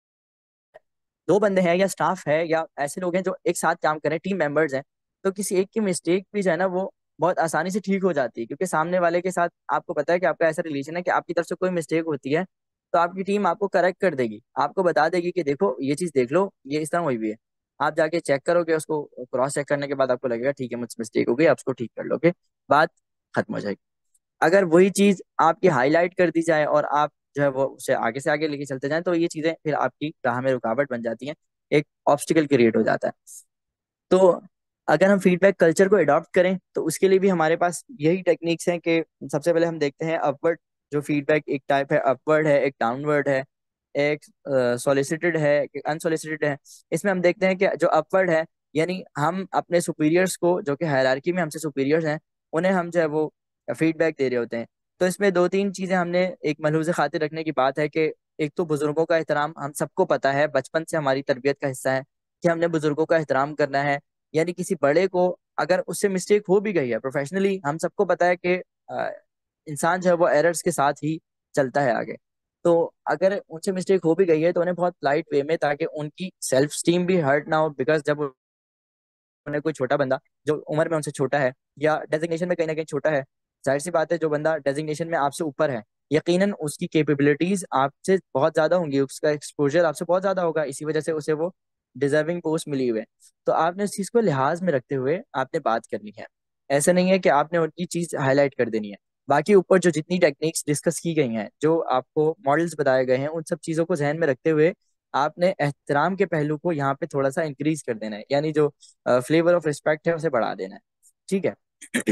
दो बंदे हैं या स्टाफ है या ऐसे लोग हैं जो एक साथ काम कर रहे हैं, टीम मेंबर्स हैं, तो किसी एक की मिस्टेक भी जो है ना वो बहुत आसानी से ठीक हो जाती है, क्योंकि सामने वाले के साथ आपको पता है कि आपका ऐसा रिलेशन है कि आपकी तरफ से कोई मिस्टेक होती है तो आपकी टीम आपको करेक्ट कर देगी, आपको बता देगी कि देखो ये चीज देख लो, ये इस तरह हुई भी है। आप जाके चेक करोगे, उसको क्रॉस चेक करने के बाद आपको लगेगा ठीक है मुझसे मिस्टेक हो गई, आप उसको ठीक कर लोगे, बात खत्म हो जाएगी। अगर वही चीज आपकी हाईलाइट कर दी जाए और आप जो है वो उसे आगे से आगे लेके चलते जाएं, तो ये चीजें फिर आपकी राह में रुकावट बन जाती हैं, एक ऑब्स्टिकल क्रिएट हो जाता है। तो अगर हम फीडबैक कल्चर को अडॉप्ट करें तो उसके लिए भी हमारे पास यही टेक्निक्स हैं कि सबसे पहले हम देखते हैं अपवर्ड जो फीडबैक, एक टाइप है अपवर्ड है, एक डाउनवर्ड है, एक सॉलिसिटेड है, एक अनसॉलिसिटेड है। इसमें हम देखते हैं कि जो अपवर्ड है, यानी हम अपने सुपीरियर्स को, जो कि हायरार्की में हमसे सुपीरियर्स हैं, उन्हें हम जो है वो फीडबैक दे रहे होते हैं। तो इसमें दो तीन चीजें हमने एक मलहूज़ खातिर रखने की बात है कि एक तो बुजुर्गों का एहतराम, हम सबको पता है, बचपन से हमारी तरबियत का हिस्सा है कि हमने बुजुर्गों का एहतराम करना है। यानी किसी बड़े को अगर उससे मिस्टेक हो भी गई है प्रोफेशनली, हम सबको पता है कि इंसान जो है वो एरर्स के साथ ही चलता है आगे। तो अगर उनसे मिस्टेक हो भी गई है तो उन्हें बहुत लाइट वे में, ताकि उनकी सेल्फ स्टीम भी हर्ट ना हो, बिकॉज जब उन्हें कोई छोटा बंदा जो उम्र में उनसे छोटा है या डेजिग्नेशन में कहीं ना कहीं छोटा है, जाहिर सी बात है जो बंदा डेजिग्नेशन में आपसे ऊपर है, यकीनन उसकी कैपेबिलिटीज आपसे बहुत ज्यादा होंगी, उसका एक्सपोजर आपसे बहुत ज्यादा होगा, इसी वजह से उसे वो डिजर्विंग पोस्ट मिली हुई है। तो आपने इस चीज को लिहाज में रखते हुए आपने बात करनी है। ऐसा नहीं है कि आपने उनकी चीज हाईलाइट कर देनी है। बाकी ऊपर जो जितनी टेक्निक्स डिस्कस की गई हैं, जो आपको मॉडल्स बताए गए हैं, उन सब चीजों को जहन में रखते हुए आपने एहतराम के पहलू को यहाँ पे थोड़ा सा इंक्रीज कर देना है, यानी जो फ्लेवर ऑफ रिस्पेक्ट है उसे बढ़ा देना है। ठीक है।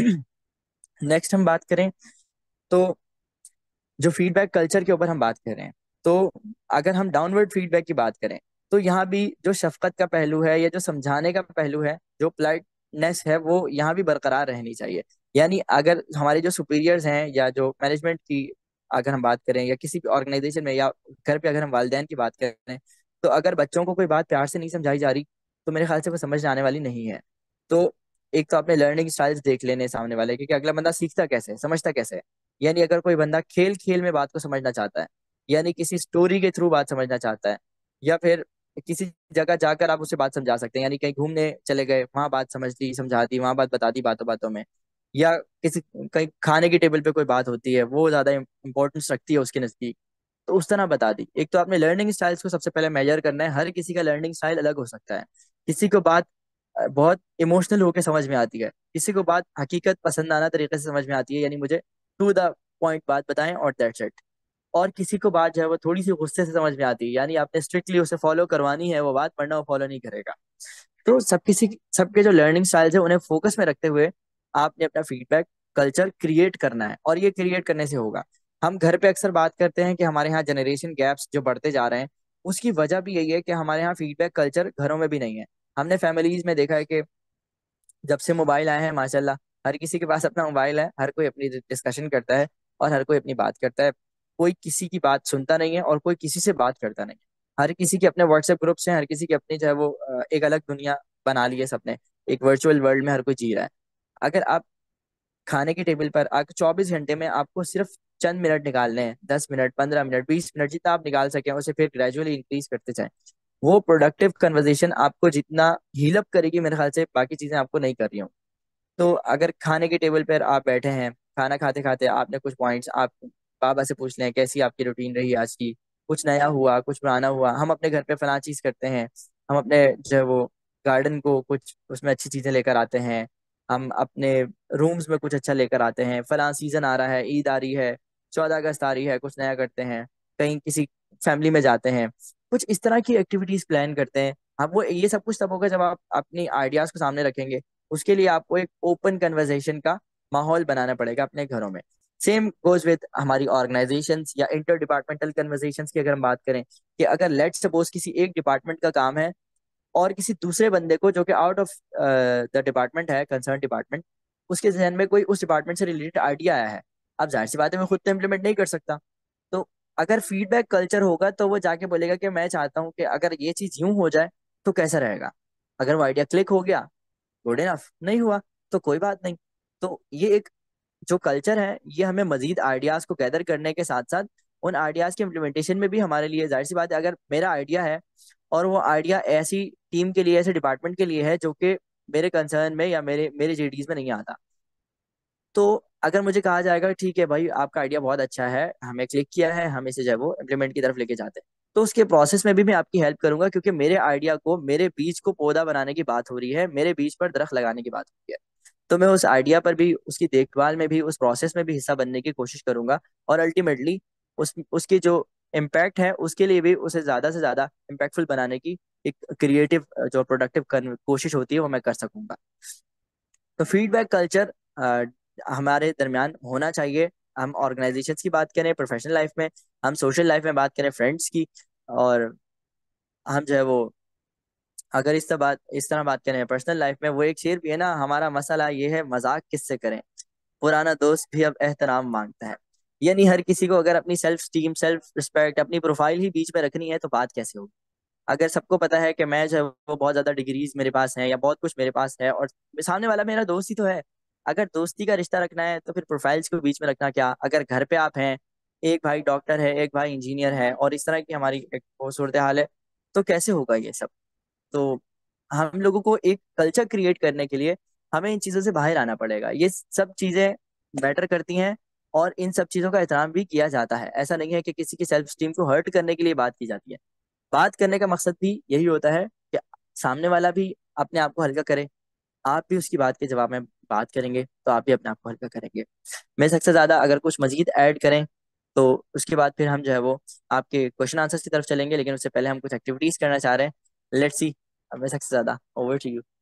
नेक्स्ट हम बात करें तो जो फीडबैक कल्चर के ऊपर हम बात कर रहे हैं, तो अगर हम डाउनवर्ड फीडबैक की बात करें तो यहाँ भी जो शफकत का पहलू है या जो समझाने का पहलू है, जो पोलाइटनेस है, वो यहाँ भी बरकरार रहनी चाहिए। यानी अगर हमारे जो सुपीरियर्स हैं या जो मैनेजमेंट की अगर हम बात करें, या किसी भी ऑर्गेनाइजेशन में या घर पे अगर हम वालिदैन की बात करें, तो अगर बच्चों को कोई बात प्यार से नहीं समझाई जा रही तो मेरे ख्याल से वो समझ आने वाली नहीं है। तो एक तो अपने लर्निंग स्टाइल्स देख लेने सामने वाले के, कि अगला बंदा सीखता कैसे है, समझता कैसे है। यानी अगर कोई बंदा खेल खेल में बात को समझना चाहता है, यानी किसी स्टोरी के थ्रू बात समझना चाहता है, या फिर किसी जगह जाकर आप उसे बात समझा सकते हैं, यानी कहीं घूमने चले गए, वहां बात समझ दी, समझा दी, वहां बात बता दी बातों बातों में, या किसी कहीं खाने की टेबल पे कोई बात होती है वो ज्यादा इंपॉर्टेंस रखती है उसके नजदीक, तो उस तरह बता दी। एक तो आपने लर्निंग स्टाइल्स को सबसे पहले मेजर करना है, हर किसी का लर्निंग स्टाइल अलग हो सकता है। किसी को बात बहुत इमोशनल होकर समझ में आती है, किसी को बात हकीकत पसंद आना तरीके से समझ में आती है, यानी मुझे टू द पॉइंट बात बताएं और दैट्स इट। और किसी को बात जो है वो थोड़ी सी गुस्से से समझ में आती है, यानी आपने स्ट्रिक्टली उसे फॉलो करवानी है वो बात, वरना वो फॉलो नहीं करेगा। तो सबके जो लर्निंग स्टाइल्स है उन्हें फोकस में रखते हुए आपने अपना फीडबैक कल्चर क्रिएट करना है, और ये क्रिएट करने से होगा। हम घर पे अक्सर बात करते हैं कि हमारे यहाँ जनरेशन गैप्स जो बढ़ते जा रहे हैं, उसकी वजह भी यही है कि हमारे यहाँ फीडबैक कल्चर घरों में भी नहीं है। हमने फैमिलीज में देखा है कि जब से मोबाइल आए हैं माशाल्लाह, हर किसी के पास अपना मोबाइल है, हर कोई अपनी डिस्कशन करता है और हर कोई अपनी बात करता है। कोई किसी की बात सुनता नहीं है और कोई किसी से बात करता नहीं है। हर किसी के अपने व्हाट्सएप ग्रुप्स हैं, हर किसी की अपनी जो है वो एक अलग दुनिया बना ली है सबने, एक वर्चुअल वर्ल्ड में हर कोई जी रहा है। अगर आप खाने की टेबल पर आकर 24 घंटे में आपको सिर्फ चंद मिनट निकालने हैं, 10 मिनट, 15 मिनट, 20 मिनट, जितना आप निकाल सकें, उसे फिर ग्रेजुअली इंक्रीज करते जाएं। वो प्रोडक्टिव कन्वर्सेशन आपको जितना हील अप करेगी, मेरे ख्याल से बाकी चीजें आपको नहीं कर रही हूँ। तो अगर खाने के टेबल पर आप बैठे हैं, खाना खाते खाते आपने कुछ पॉइंट्स आप बाबा से पूछ लें कैसी आपकी रूटीन रही आज की, कुछ नया हुआ, कुछ पुराना हुआ, हम अपने घर पे फलां चीज करते हैं, हम अपने जो है वो गार्डन को कुछ उसमें अच्छी चीजें लेकर आते हैं, हम अपने रूम्स में कुछ अच्छा लेकर आते हैं, फलां सीजन आ रहा है, ईद आ रही है, 14 अगस्त आ रही है, कुछ नया करते हैं, कहीं किसी फैमिली में जाते हैं, कुछ इस तरह की एक्टिविटीज प्लान करते हैं। हम वो ये सब कुछ तब होगा जब आप अपनी आइडियाज को सामने रखेंगे। उसके लिए आपको एक ओपन कन्वर्सेशन का माहौल बनाना पड़ेगा अपने घरों में। सेम गोज विद हमारी ऑर्गेनाइजेशंस या इंटर डिपार्टमेंटल कन्वर्सेशंस की अगर हम बात करें, कि अगर लेट सपोज किसी एक डिपार्टमेंट का काम है और किसी दूसरे बंदे को जो कि आउट ऑफ द डिपार्टमेंट है, कंसर्न डिपार्टमेंट, उसके जहन में कोई उस डिपार्टमेंट से रिलेटेड आइडिया आया है। अब जाहिर सी बात है मैं खुद तो इम्प्लीमेंट नहीं कर सकता। तो अगर फीडबैक कल्चर होगा तो वो जाके बोलेगा कि मैं चाहता हूँ कि अगर ये चीज यूं हो जाए तो कैसा रहेगा। अगर वो आइडिया क्लिक हो गया, गुड इनफ, नहीं हुआ तो कोई बात नहीं। तो ये एक जो कल्चर है ये हमें मजीद आइडियाज को गैदर करने के साथ साथ उन आइडियाज के इम्प्लीमेंटेशन में भी हमारे लिए, जाहिर सी बात है अगर मेरा आइडिया है और वो आइडिया ऐसी टीम के लिए, ऐसे डिपार्टमेंट के लिए है जो कि मेरे कंसर्न में या मेरे मेरे जेडीज में नहीं आता, तो अगर मुझे कहा जाएगा ठीक है भाई आपका आइडिया बहुत अच्छा है, हमें क्लिक किया है, हम इसे जो है वो इम्प्लीमेंट की तरफ लेके जाते हैं, तो उसके प्रोसेस में भी मैं आपकी हेल्प करूंगा, क्योंकि मेरे आइडिया को, मेरे बीज को पौधा बनाने की बात हो रही है, मेरे बीज पर दरख्त लगाने की बात हो रही है। तो मैं उस आइडिया पर भी, उसकी देखभाल में भी, उस प्रोसेस में भी हिस्सा बनने की कोशिश करूंगा। और अल्टीमेटली उसकी जो इम्पैक्ट है उसके लिए भी उसे ज्यादा से ज्यादा इम्पैक्टफुल बनाने की एक क्रिएटिव जो प्रोडक्टिव कोशिश होती है वो मैं कर सकूंगा। तो फीडबैक कल्चर हमारे दरमियान होना चाहिए। हम ऑर्गेनाइजेशंस की बात करें, प्रोफेशनल लाइफ में, हम सोशल लाइफ में बात करें, फ्रेंड्स की, और हम जो है वो अगर इस तरह बात करें पर्सनल लाइफ में, वो एक शेर भी है ना, हमारा मसला ये है मजाक किससे करें, पुराना दोस्त भी अब एहतराम मांगता है। यानी हर किसी को अगर अपनी सेल्फ स्टीम, सेल्फ रिस्पेक्ट, अपनी प्रोफाइल ही बीच में रखनी है तो बात कैसे होगी। अगर सबको पता है कि मैं जो है वो बहुत ज्यादा डिग्रीज मेरे पास हैं या बहुत कुछ मेरे पास है और सामने वाला मेरा दोस्त ही तो है, अगर दोस्ती का रिश्ता रखना है तो फिर प्रोफाइल्स को बीच में रखना क्या। अगर घर पे आप हैं, एक भाई डॉक्टर है, एक भाई इंजीनियर है, और इस तरह की हमारी एक वो सूरत हाल है, तो कैसे होगा ये सब। तो हम लोगों को एक कल्चर क्रिएट करने के लिए हमें इन चीज़ों से बाहर आना पड़ेगा। ये सब चीज़ें मैटर करती हैं और इन सब चीज़ों का एहतराम भी किया जाता है। ऐसा नहीं है कि किसी की सेल्फ स्टीम को हर्ट करने के लिए बात की जाती है। बात करने का मकसद भी यही होता है कि सामने वाला भी अपने आप को हल्का करे, आप भी उसकी बात के जवाब में बात करेंगे तो आप भी अपने आप को हल्का करेंगे। मैं सबसे ज्यादा अगर कुछ मजीद ऐड करें तो उसके बाद फिर हम जो है वो आपके क्वेश्चन आंसर्स की तरफ चलेंगे, लेकिन उससे पहले हम कुछ एक्टिविटीज करना चाह रहे हैं। Let's see. मैं सबसे ज्यादा over to you.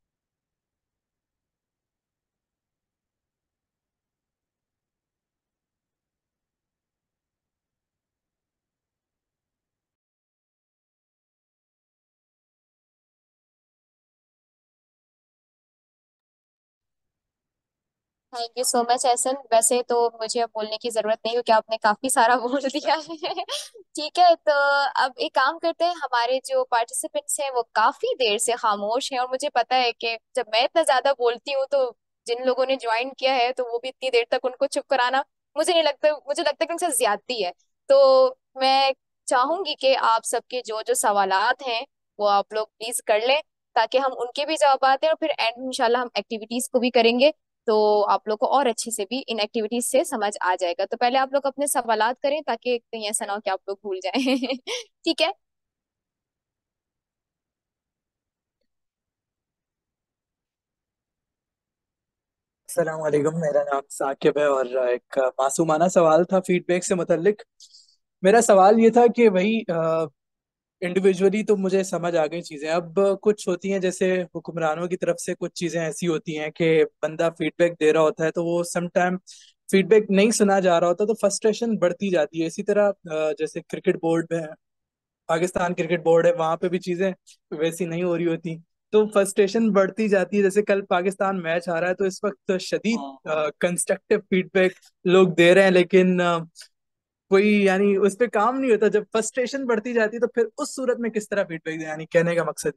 Thank you so much Ehsan. वैसे तो मुझे अब बोलने की जरूरत नहीं क्योंकि आपने काफी सारा बोल दिया है। ठीक है, तो अब एक काम करते हैं। हमारे जो पार्टिसिपेंट्स हैं वो काफी देर से खामोश हैं और मुझे पता है कि जब मैं इतना ज्यादा बोलती हूँ तो जिन लोगों ने ज्वाइन किया है तो वो भी इतनी देर तक उनको चुप कराना, मुझे नहीं लगता, मुझे लगता है कि उनसे ज्यादती है। तो मैं चाहूंगी कि आप सबके जो जो सवालात हैं वो आप लोग प्लीज कर लें ताकि हम उनके भी जवाब दें और फिर एंड में इंशाल्लाह हम एक्टिविटीज को भी करेंगे, तो आप लोग को और अच्छे से भी इन एक्टिविटीज से समझ आ जाएगा। तो पहले आप लोग अपने सवालात करें ताकि कहीं ऐसा ना हो कि आप लोग भूल जाएं। ठीक है। अस्सलाम वालेकुम, मेरा नाम साकिब है और एक मासूमाना सवाल था फीडबैक से मुतल्लिक। मेरा सवाल ये था कि वही इंडिविजुअली तो मुझे समझ आ गई चीज़ें, अब कुछ होती हैं जैसे हुक्मरानों की तरफ से कुछ चीज़ें ऐसी होती हैं कि बंदा फीडबैक दे रहा होता है तो वो सम टाइम फीडबैक नहीं सुना जा रहा होता तो फ्रस्ट्रेशन बढ़ती जाती है। इसी तरह जैसे क्रिकेट बोर्ड में, पाकिस्तान क्रिकेट बोर्ड है, वहां पे भी चीजें वैसी नहीं हो रही होती तो फ्रस्ट्रेशन बढ़ती जाती है। जैसे कल पाकिस्तान मैच आ रहा है तो इस वक्त शदीद कंस्ट्रक्टिव फीडबैक लोग दे रहे हैं, लेकिन कोई यानी उस पे काम नहीं होता। जब फ्रस्ट्रेशन बढ़ती जाती है तो फिर उस सूरत में किस तरह फीडबैक दें, यानी कहने का मकसद।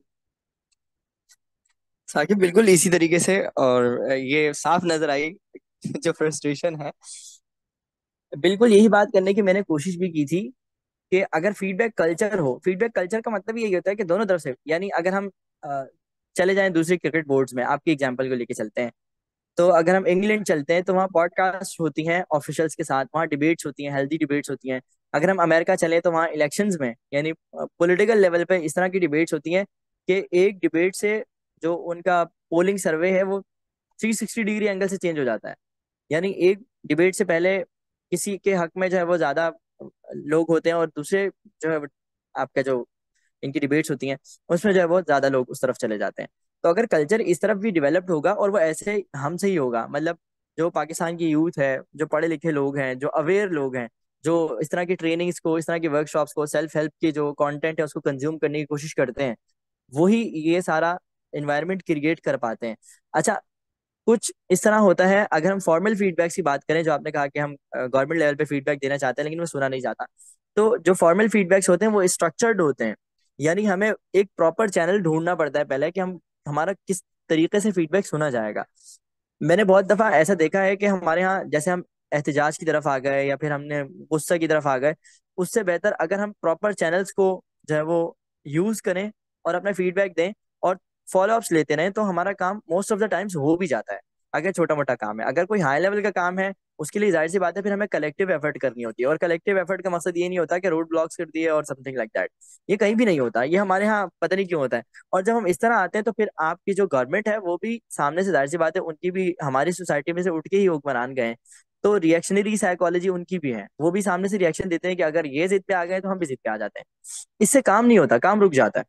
साकिब बिल्कुल इसी तरीके से, और ये साफ नजर आई जो फ्रस्ट्रेशन है। बिल्कुल यही बात करने की मैंने कोशिश भी की थी कि अगर फीडबैक कल्चर हो, फीडबैक कल्चर का मतलब यही होता है कि दोनों तरफ से, यानी अगर हम अ, चले जाएं दूसरे क्रिकेट बोर्ड्स में, आपकी एग्जांपल को लेके चलते हैं, तो अगर हम इंग्लैंड चलते हैं तो वहाँ पॉडकास्ट होती हैं ऑफिशियल्स के साथ, वहाँ डिबेट्स होती हैं, हेल्दी डिबेट्स होती हैं। अगर हम अमेरिका चले तो वहाँ इलेक्शंस में, यानी पॉलिटिकल लेवल पे इस तरह की डिबेट्स होती हैं कि एक डिबेट से जो उनका पोलिंग सर्वे है वो 360 डिग्री एंगल से चेंज हो जाता है। यानी एक डिबेट से पहले किसी के हक में जो है वो ज्यादा लोग होते हैं, और दूसरे जो है आपका जो इनकी डिबेट्स होती हैं उसमें जो है वो ज्यादा लोग उस तरफ चले जाते हैं। तो अगर कल्चर इस तरफ भी डेवलप्ड होगा, और वो ऐसे हमसे ही होगा, मतलब जो पाकिस्तान की यूथ है, जो पढ़े लिखे लोग हैं, जो अवेयर लोग हैं, जो इस तरह की ट्रेनिंग्स को, इस तरह की वर्कशॉप्स को, सेल्फ हेल्प की जो कंटेंट है उसको कंज्यूम करने की कोशिश करते हैं, वही ये सारा इन्वायरमेंट क्रिएट कर पाते हैं। अच्छा, कुछ इस तरह होता है, अगर हम फॉर्मल फीडबैक की बात करें, जो आपने कहा कि हम गवर्नमेंट लेवल पे फीडबैक देना चाहते हैं लेकिन वो सुना नहीं जाता, तो जो फॉर्मल फीडबैक्स होते हैं वो स्ट्रक्चर्ड होते हैं। यानी हमें एक प्रॉपर चैनल ढूंढना पड़ता है पहले कि हम हमारा किस तरीके से फीडबैक सुना जाएगा। मैंने बहुत दफा ऐसा देखा है कि हमारे यहाँ जैसे हम एहतजाज की तरफ आ गए या फिर हमने गुस्सा की तरफ आ गए, उससे बेहतर अगर हम प्रॉपर चैनल्स को जो है वो यूज करें और अपना फीडबैक दें और फॉलो अप्स लेते रहें, तो हमारा काम मोस्ट ऑफ द टाइम्स हो भी जाता है। अगर छोटा मोटा काम है, अगर कोई हाई लेवल का काम है, उसके लिए जाहिर सी बात है फिर हमें कलेक्टिव एफर्ट करनी होती है, और कलेक्टिव एफर्ट का मकसद ये नहीं होता कि रोड ब्लॉक्स कर दिए और समथिंग लाइक दैट। ये कहीं भी नहीं होता, ये हमारे यहाँ पता नहीं क्यों होता है। और जब हम इस तरह आते हैं तो फिर आपकी जो गवर्नमेंट है वो भी सामने से, जाहिर सी बात है उनकी भी हमारी सोसाइटी में से उठ के ही हुक्मरान गए हैं, तो रिएक्शनरी साइकोलॉजी उनकी भी है, वो भी सामने से रिएक्शन देते हैं कि अगर ये जिद पे आ गए तो हम भी जिद पे आ जाते हैं। इससे काम नहीं होता, काम रुक जाता है।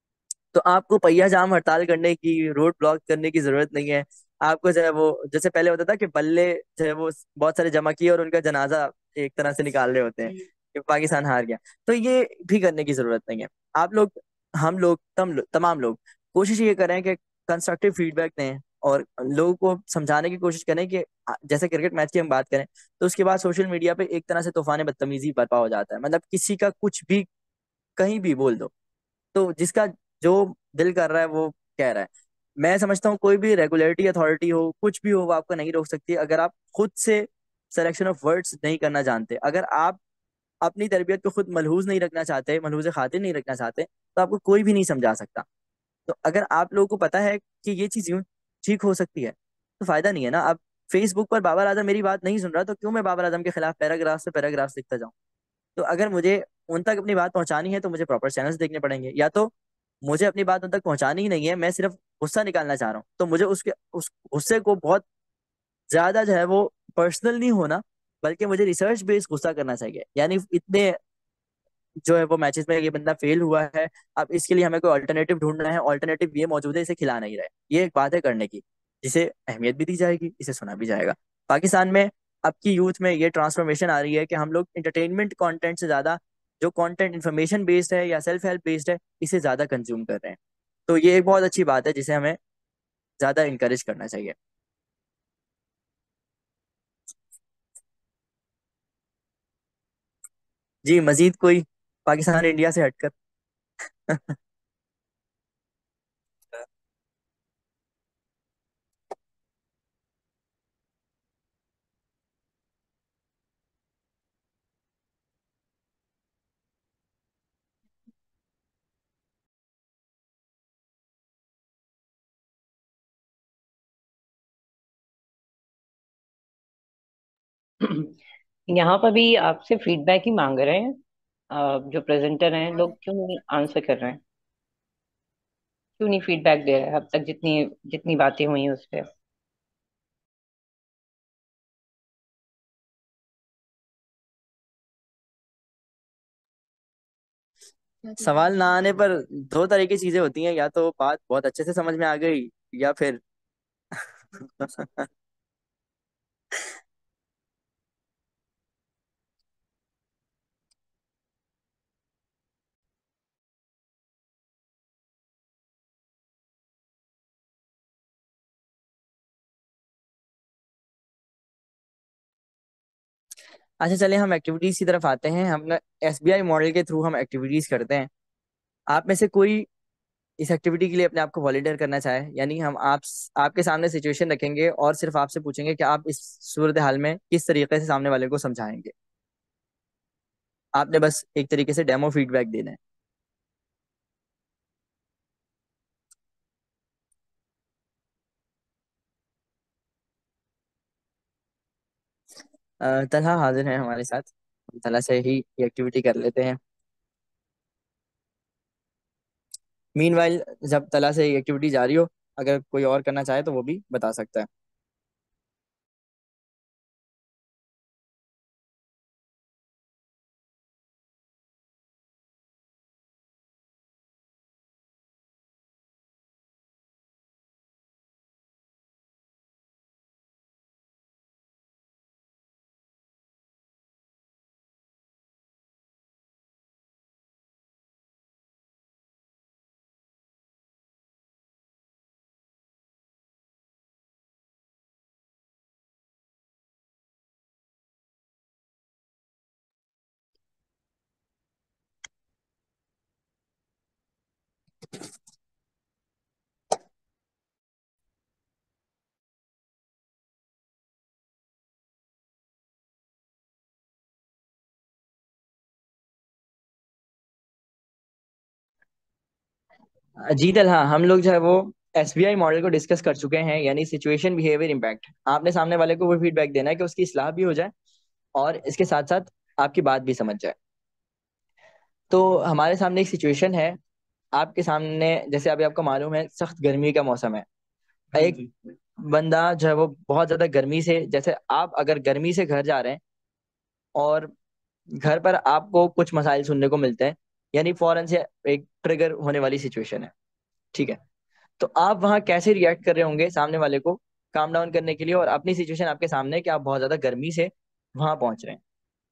तो आपको पहिया जाम हड़ताल करने की, रोड ब्लॉक करने की जरूरत नहीं है। आपको जो है वो, जैसे पहले होता था कि बल्ले जो है वो बहुत सारे जमा किए और उनका जनाजा एक तरह से निकाल रहे होते हैं कि पाकिस्तान हार गया, तो ये भी करने की जरूरत नहीं है। आप लोग, हम लोग, तमाम लोग कोशिश ये करें कि कंस्ट्रक्टिव फीडबैक दें और लोगों को समझाने की कोशिश करें कि जैसे क्रिकेट मैच की हम बात करें, तो उसके बाद सोशल मीडिया पे एक तरह से तूफान बदतमीजी बर्पा हो जाता है, मतलब किसी का कुछ भी कहीं भी बोल दो, तो जिसका जो दिल कर रहा है वो कह रहा है। मैं समझता हूँ कोई भी रेगुलेटरी अथॉरिटी हो, कुछ भी हो, वो आपको नहीं रोक सकती अगर आप खुद से सिलेक्शन ऑफ वर्ड्स नहीं करना जानते। अगर आप अपनी तरबियत को खुद मलहूज नहीं रखना चाहते, मलहूज खातिर नहीं रखना चाहते, तो आपको कोई भी नहीं समझा सकता। तो अगर आप लोगों को पता है कि ये चीज यूं ठीक हो सकती है, तो फायदा नहीं है ना। अब फेसबुक पर बाबर आजम मेरी बात नहीं सुन रहा, तो क्यों मैं बाबर आजम के खिलाफ पैराग्राफ से पैराग्राफ लिखता जाऊं? तो अगर मुझे उन तक अपनी बात पहुंचानी है तो मुझे प्रॉपर चैनल्स देखने पड़ेंगे, या तो मुझे अपनी बात उन तक पहुंचानी ही नहीं है, मैं सिर्फ गुस्सा निकालना चाह रहा हूँ, तो मुझे उसके उस गुस्से को बहुत ज्यादा जो है वो पर्सनल नहीं होना, बल्कि मुझे रिसर्च बेस्ड गुस्सा करना चाहिए। यानी इतने जो है वो मैचेस में ये बंदा फेल हुआ है, अब इसके लिए हमें कोई ऑल्टरनेटिव ढूंढना है, ऑल्टरनेटिव ये मौजूद है, इसे खिला नहीं रहे, ये एक बात है करने की, जिसे अहमियत भी दी जाएगी, इसे सुना भी जाएगा। पाकिस्तान में अब की यूथ में ये ट्रांसफॉर्मेशन आ रही है कि हम लोग इंटरटेनमेंट कंटेंट से ज्यादा जो कंटेंट इन्फॉर्मेशन बेस्ड है या सेल्फ हेल्प बेस्ड है, इसे ज्यादा कंज्यूम कर रहे हैं। तो ये एक बहुत अच्छी बात है जिसे हमें ज्यादा इंकरेज करना चाहिए। जी, मजीद कोई पाकिस्तान इंडिया से हटकर? यहाँ पर भी आपसे फीडबैक ही मांग रहे हैं। जो प्रेजेंटर हैं लोग क्यों नहीं आंसर कर रहे हैं, क्यों नहीं फीडबैक दे रहे हैं अब तक जितनी जितनी बातें हुई हैं उस पर। सवाल ना आने पर दो तरह की चीजें होती हैं, या तो बात बहुत अच्छे से समझ में आ गई, या फिर अच्छा, चलिए हम एक्टिविटीज की तरफ आते हैं। हम एसबीआई मॉडल के थ्रू हम एक्टिविटीज करते हैं। आप में से कोई इस एक्टिविटी के लिए अपने आप को वॉलंटियर करना चाहे? यानी हम आपके सामने सिचुएशन रखेंगे और सिर्फ आपसे पूछेंगे कि आप इस सूरत हाल में किस तरीके से सामने वाले को समझाएंगे। आपने बस एक तरीके से डेमो फीडबैक देना है। तलहा हाजिर है हमारे साथ, हम तलहा से ही ये एक्टिविटी कर लेते हैं। मीनवाइल जब तला से एक्टिविटी जारी हो, अगर कोई और करना चाहे तो वो भी बता सकता है। जी हाँ, हम लोग जो है वो एसबीआई मॉडल को डिस्कस कर चुके हैं, यानी सिचुएशन बिहेवियर इम्पैक्ट। आपने सामने वाले को वो फीडबैक देना है कि उसकी इस्लाह भी हो जाए और इसके साथ साथ आपकी बात भी समझ जाए। तो हमारे सामने एक सिचुएशन है, आपके सामने, जैसे अभी आपको मालूम है सख्त गर्मी का मौसम है। हाँ एक जी। बंदा जो है वो बहुत ज्यादा गर्मी से, जैसे आप अगर गर्मी से घर जा रहे हैं और घर पर आपको कुछ मसाइल सुनने को मिलते हैं, यानी फौरन से एक ट्रिगर होने वाली सिचुएशन है, ठीक है। तो आप वहां कैसे रिएक्ट कर रहे होंगे सामने वाले को काम डाउन करने के लिए, और अपनी सिचुएशन आपके सामने है कि आप बहुत ज्यादा गर्मी से वहां पहुंच रहे हैं।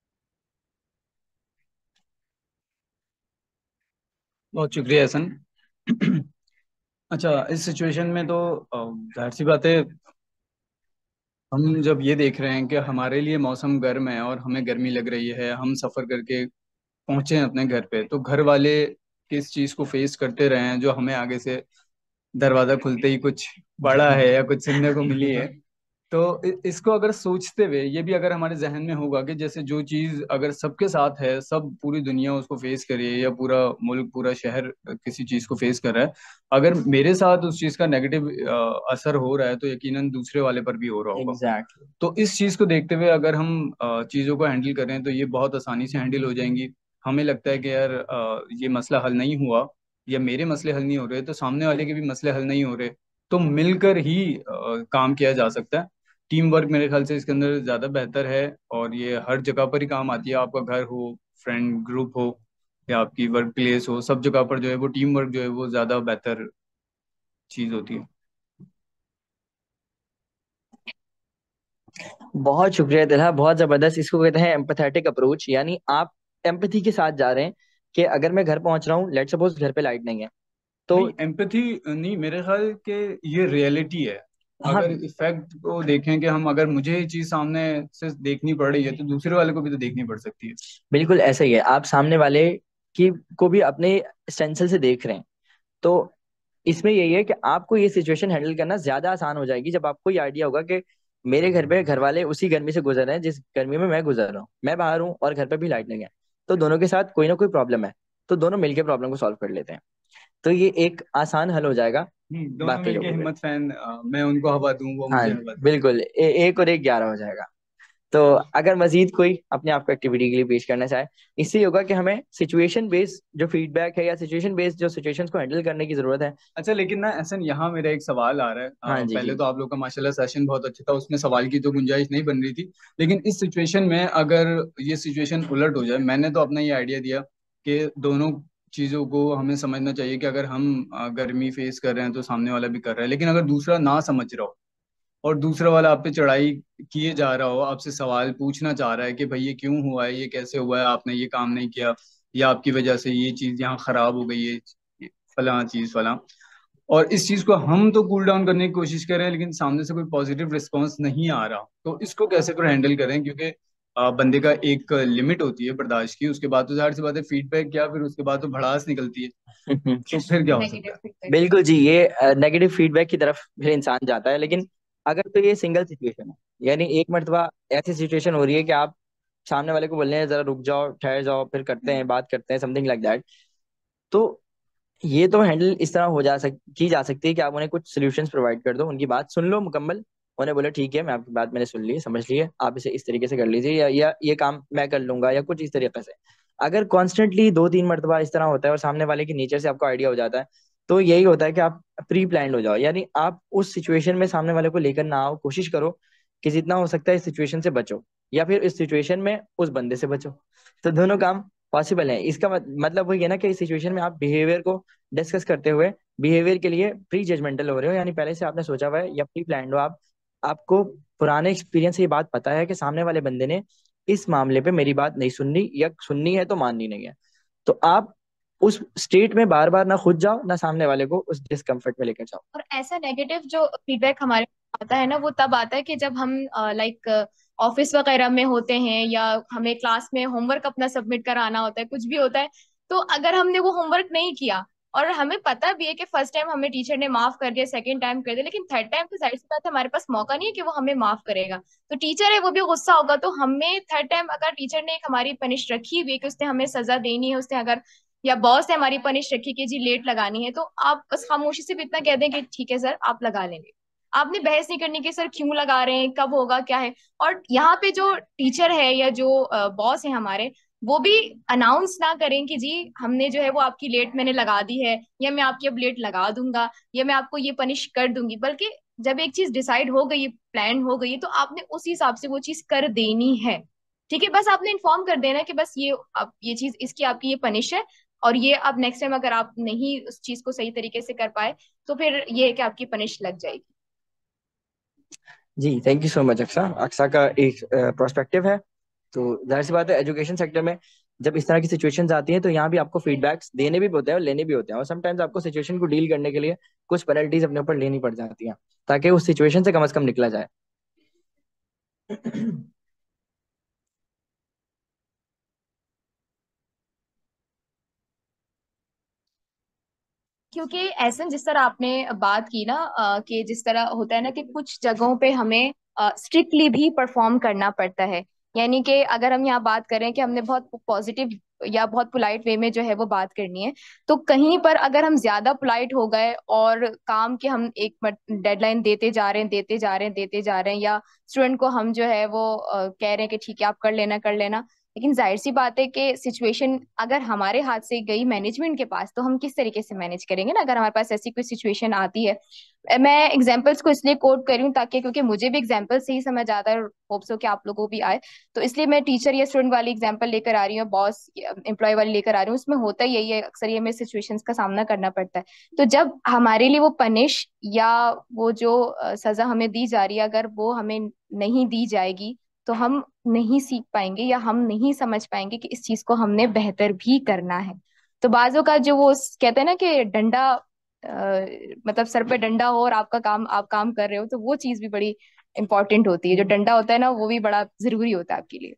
बहुत शुक्रिया एहसन। अच्छा, इस सिचुएशन में तो जाहिर सी बात है, हम जब ये देख रहे हैं कि हमारे लिए मौसम गर्म है और हमें गर्मी लग रही है, हम सफ़र करके पहुंचे हैं अपने घर पे, तो घर वाले किस चीज़ को फेस करते रहे हैं जो हमें आगे से दरवाज़ा खुलते ही कुछ पड़ा है या कुछ सुनने को मिली है। तो इसको अगर सोचते हुए ये भी अगर हमारे जहन में होगा कि जैसे जो चीज अगर सबके साथ है, सब पूरी दुनिया उसको फेस कर रही है या पूरा मुल्क पूरा शहर किसी चीज को फेस कर रहा है, अगर मेरे साथ उस चीज का नेगेटिव असर हो रहा है तो यकीनन दूसरे वाले पर भी हो रहा होगा। एग्जैक्टली। तो इस चीज को देखते हुए अगर हम चीजों को हैंडल करें तो ये बहुत आसानी से हैंडल हो जाएंगी। हमें लगता है कि यार ये मसला हल नहीं हुआ या मेरे मसले हल नहीं हो रहे तो सामने वाले के भी मसले हल नहीं हो रहे, तो मिलकर ही काम किया जा सकता है। टीम वर्क मेरे ख्याल से इसके अंदर ज़्यादा बेहतर है और ये हर जगह पर ही काम आती है। आपका घर हो, फ्रेंड ग्रुप हो या आपकी वर्क प्लेस हो, सब जगह पर जो है वो टीम वर्क जो है वो ज़्यादा बेहतर चीज़ होती है। बहुत शुक्रिया दिल्हा, बहुत जबरदस्त। इसको कहते हैं एम्पैथेटिक अप्रोच, यानी आप एम्पैथी के साथ जा रहे हैं कि अगर मैं घर पहुंच रहा हूँ, लेट सपोज घर पे लाइट नहीं है, तो नहीं, एम्पैथी नहीं, मेरे ख्याल के ये रियलिटी है। हाँ अगर इफेक्ट को देखें कि हम, अगर मुझे ये चीज़ सामने से देखनी पड़ रही है तो दूसरे वाले को भी तो देखनी पड़ सकती है। बिल्कुल ऐसा ही है। आप सामने वाले की को भी अपने सेंसर से देख रहे हैं। तो इसमें यही है कि आपको ये सिचुएशन हैंडल करना ज्यादा आसान हो जाएगी जब आपको ये आइडिया होगा कि मेरे घर पे घर वाले उसी गर्मी से गुजर रहे हैं जिस गर्मी में मैं गुजर रहा हूँ। मैं बाहर हूँ और घर पे भी लाइट नहीं है, तो दोनों के साथ कोई ना कोई प्रॉब्लम है, तो दोनों मिलकर प्रॉब्लम को सॉल्व कर लेते हैं। तो ये एक आसान हल हो जाएगा दोनों बाकी मिलके लोगों के लिए। हिम्मत फैन, मैं उनको हवा दूं वो हाँ मुझे हवा दें। बिल्कुल, एक और एक 11 हो जाएगा। तो अगर मजीद कोई अपने आप को एक्टिविटी के लिए पेश करना चाहे, इससे ये होगा कि हमें सिचुएशन बेस्ड जो फीडबैक है या सिचुएशन बेस्ड जो सिचुएशंस को हैंडल करने की जरूरत है। अच्छा, लेकिन ना ऐसा, यहाँ मेरा एक सवाल आ रहा है। हाँ जी पहले जी। तो आप लोग का माशाल्लाह सेशन बहुत अच्छा था, उसमें सवाल की तो गुंजाइश नहीं बन रही थी। लेकिन इस सिचुएशन में अगर ये सिचुएशन उलट हो जाए, मैंने तो अपना ये आइडिया दिया कि दोनों चीज़ों को हमें समझना चाहिए कि अगर हम गर्मी फेस कर रहे हैं तो सामने वाला भी कर रहा है, लेकिन अगर दूसरा ना समझ रहा हो और दूसरा वाला आप पे चढ़ाई किए जा रहा हो, आपसे सवाल पूछना चाह रहा है कि भाई ये क्यों हुआ है, ये कैसे हुआ है, आपने ये काम नहीं किया या आपकी वजह से ये चीज़ यहाँ खराब हो गई है, फलां चीज़ फलां, और इस चीज को हम तो कूल डाउन करने की कोशिश कर रहे हैं लेकिन सामने से कोई पॉजिटिव रिस्पांस नहीं आ रहा, तो इसको कैसे फिर हैंडल करें? क्योंकि बंदे का एक लिमिट होती है बर्दाश्त की, उसके बाद तो जाहिर सी बात है फीडबैक क्या, फिर उसके बाद तो भड़ास निकलती है। तो फिर क्या हो सकता नेगेटिव है? फीडबैक। बिल्कुल जी, ये नेगेटिव फीडबैक की तरफ फिर इंसान जाता है। लेकिन अगर तो ये सिंगल सिचुएशन है, यानी एक मर्तबा ऐसी सिचुएशन हो रही है कि आप सामने वाले को बोल रहे हैं जरा रुक जाओ, ठहर जाओ, फिर करते हैं, बात करते हैं, समथिंग लाइक दैट, तो ये तो हैंडल इस तरह की जा सकती है कि आप उन्हें कुछ सॉल्यूशंस प्रोवाइड कर दो, उनकी बात सुन लो मुकम्मल, उन्हें बोले ठीक है मैं आपकी बात मैंने सुन ली, समझ ली है, आप इसे इस तरीके से कर लीजिए, या ये काम मैं कर लूंगा, या कुछ इस तरीके से। अगर कॉन्स्टेंटली 2-3 मरतबा इस तरह होता है और सामने वाले की नेचर से आपको आइडिया हो जाता है, तो यही होता है कि आप प्री प्लान्ड हो जाओ, यानी आप उस सिचुएशन में सामने वाले को लेकर ना आओ, कोशिश करो कि जितना हो सकता है इस सिचुएशन से बचो, या फिर इस सिचुएशन में उस बंदे से बचो। तो दोनों काम पॉसिबल है। इसका मतलब वही है ना कि इस सिचुएशन में आप बिहेवियर को डिस्कस करते हुए बिहेवियर के लिए प्री जजमेंटल हो रहे हो, यानी पहले से आपने सोचा हुआ है या प्री प्लान्ड हो आप। आपको पुराने एक्सपीरियंस से ये बात पता है कि सामने वाले बंदे ने इस मामले पे मेरी बात नहीं सुननी, या सुननी है तो माननी नहीं है। तो आप उस स्टेट में बार बार ना खुद जाओ ना सामने वाले को उस डिस्कम्फर्ट में लेकर जाओ। और ऐसा नेगेटिव जो फीडबैक हमारे पास आता है ना, वो तब आता है कि जब हम लाइक ऑफिस वगैरह में होते हैं या हमें क्लास में होमवर्क अपना सबमिट कराना होता है, कुछ भी होता है। तो अगर हमने वो होमवर्क नहीं किया और हमें पता भी है कि फर्स्ट टाइम हमें टीचर ने माफ कर दिया, सेकंड टाइम कर दिया, लेकिन थर्ड टाइम तो जाहिर सी बात है हमारे पास मौका नहीं है कि वो हमें माफ करेगा। तो टीचर है वो भी गुस्सा होगा। तो हमें थर्ड टाइम अगर टीचर ने एक हमारी पनिश रखी हुई है कि उसने हमें सजा देनी है, उसने अगर या बॉस ने हमारी पनिश रखी कि जी लेट लगानी है, तो आप बस खामोशी से भी इतना कह दें कि ठीक है सर आप लगा लेंगे। आपने बहस नहीं करनी कि सर क्यों लगा रहे हैं, कब होगा, क्या है। और यहाँ पे जो टीचर है या जो बॉस है हमारे, वो भी अनाउंस ना करें कि जी हमने जो है वो आपकी लेट मैंने लगा दी है, या मैं आपकी अब लेट लगा दूंगा, या मैं आपको ये पनिश कर दूंगी। बल्कि जब एक चीज डिसाइड हो गई, प्लान हो गई, तो आपने उस हिसाब से वो चीज कर देनी है। ठीक है, बस आपने इन्फॉर्म कर देना है कि बस ये अब ये चीज इसकी आपकी ये पनिश है, और ये अब नेक्स्ट टाइम अगर आप नहीं उस चीज को सही तरीके से कर पाए तो फिर ये है कि आपकी पनिश लग जाएगी। जी thank you so much Aqsa. Aqsa का एक प्रोस्पेक्टिव है। तो जाहिर सी बात है एजुकेशन सेक्टर में जब इस तरह की सिचुएशंस आती हैं तो यहाँ भी आपको फीडबैक्स देने भी होते हैं और लेने भी होते हैं, और समटाइम्स आपको सिचुएशन को डील करने के लिए कुछ पेनल्टीज अपने ऊपर लेनी पड़ जाती हैं ताकि उस सिचुएशन से कम निकला जाए। क्योंकि ऐसा जिस तरह आपने बात की ना, कि जिस तरह होता है ना कि कुछ जगहों पे हमें स्ट्रिक्टली भी परफॉर्म करना पड़ता है। यानी कि अगर हम यहाँ बात करें कि हमने बहुत पॉजिटिव या बहुत पोलाइट वे में जो है वो बात करनी है, तो कहीं पर अगर हम ज्यादा पोलाइट हो गए और काम के हम एक डेडलाइन देते जा रहे हैं, देते जा रहे हैं, देते जा रहे हैं, या स्टूडेंट को हम जो है वो कह रहे हैं कि ठीक है आप कर लेना, कर लेना, लेकिन जाहिर सी बात है कि सिचुएशन अगर हमारे हाथ से गई मैनेजमेंट के पास, तो हम किस तरीके से मैनेज करेंगे ना, अगर हमारे पास ऐसी कोई सिचुएशन आती है। मैं एग्जांपल्स को इसलिए कोट कर रही हूँ ताकि क्योंकि मुझे भी एग्जांपल से ही समझ आता है, और होप्स हो कि आप लोगों को भी आए। तो इसलिए मैं टीचर या स्टूडेंट वाली एग्जांपल लेकर आ रही हूँ, बॉस एम्प्लॉय वाली लेकर आ रही हूँ। उसमें होता ही यही है, अक्सर ये हमें सिचुएशंस का सामना करना पड़ता है। तो जब हमारे लिए वो पनिश या वो जो सजा हमें दी जा रही है, अगर वो हमें नहीं दी जाएगी, तो हम नहीं सीख पाएंगे या हम नहीं समझ पाएंगे कि इस चीज को हमने बेहतर भी करना है। तो बाजों का जो वो कहते हैं ना कि डंडा, मतलब सर पे डंडा हो और आपका काम आप काम कर रहे हो, तो वो चीज भी बड़ी इंपॉर्टेंट होती है। जो डंडा होता है ना, वो भी बड़ा जरूरी होता है आपके लिए।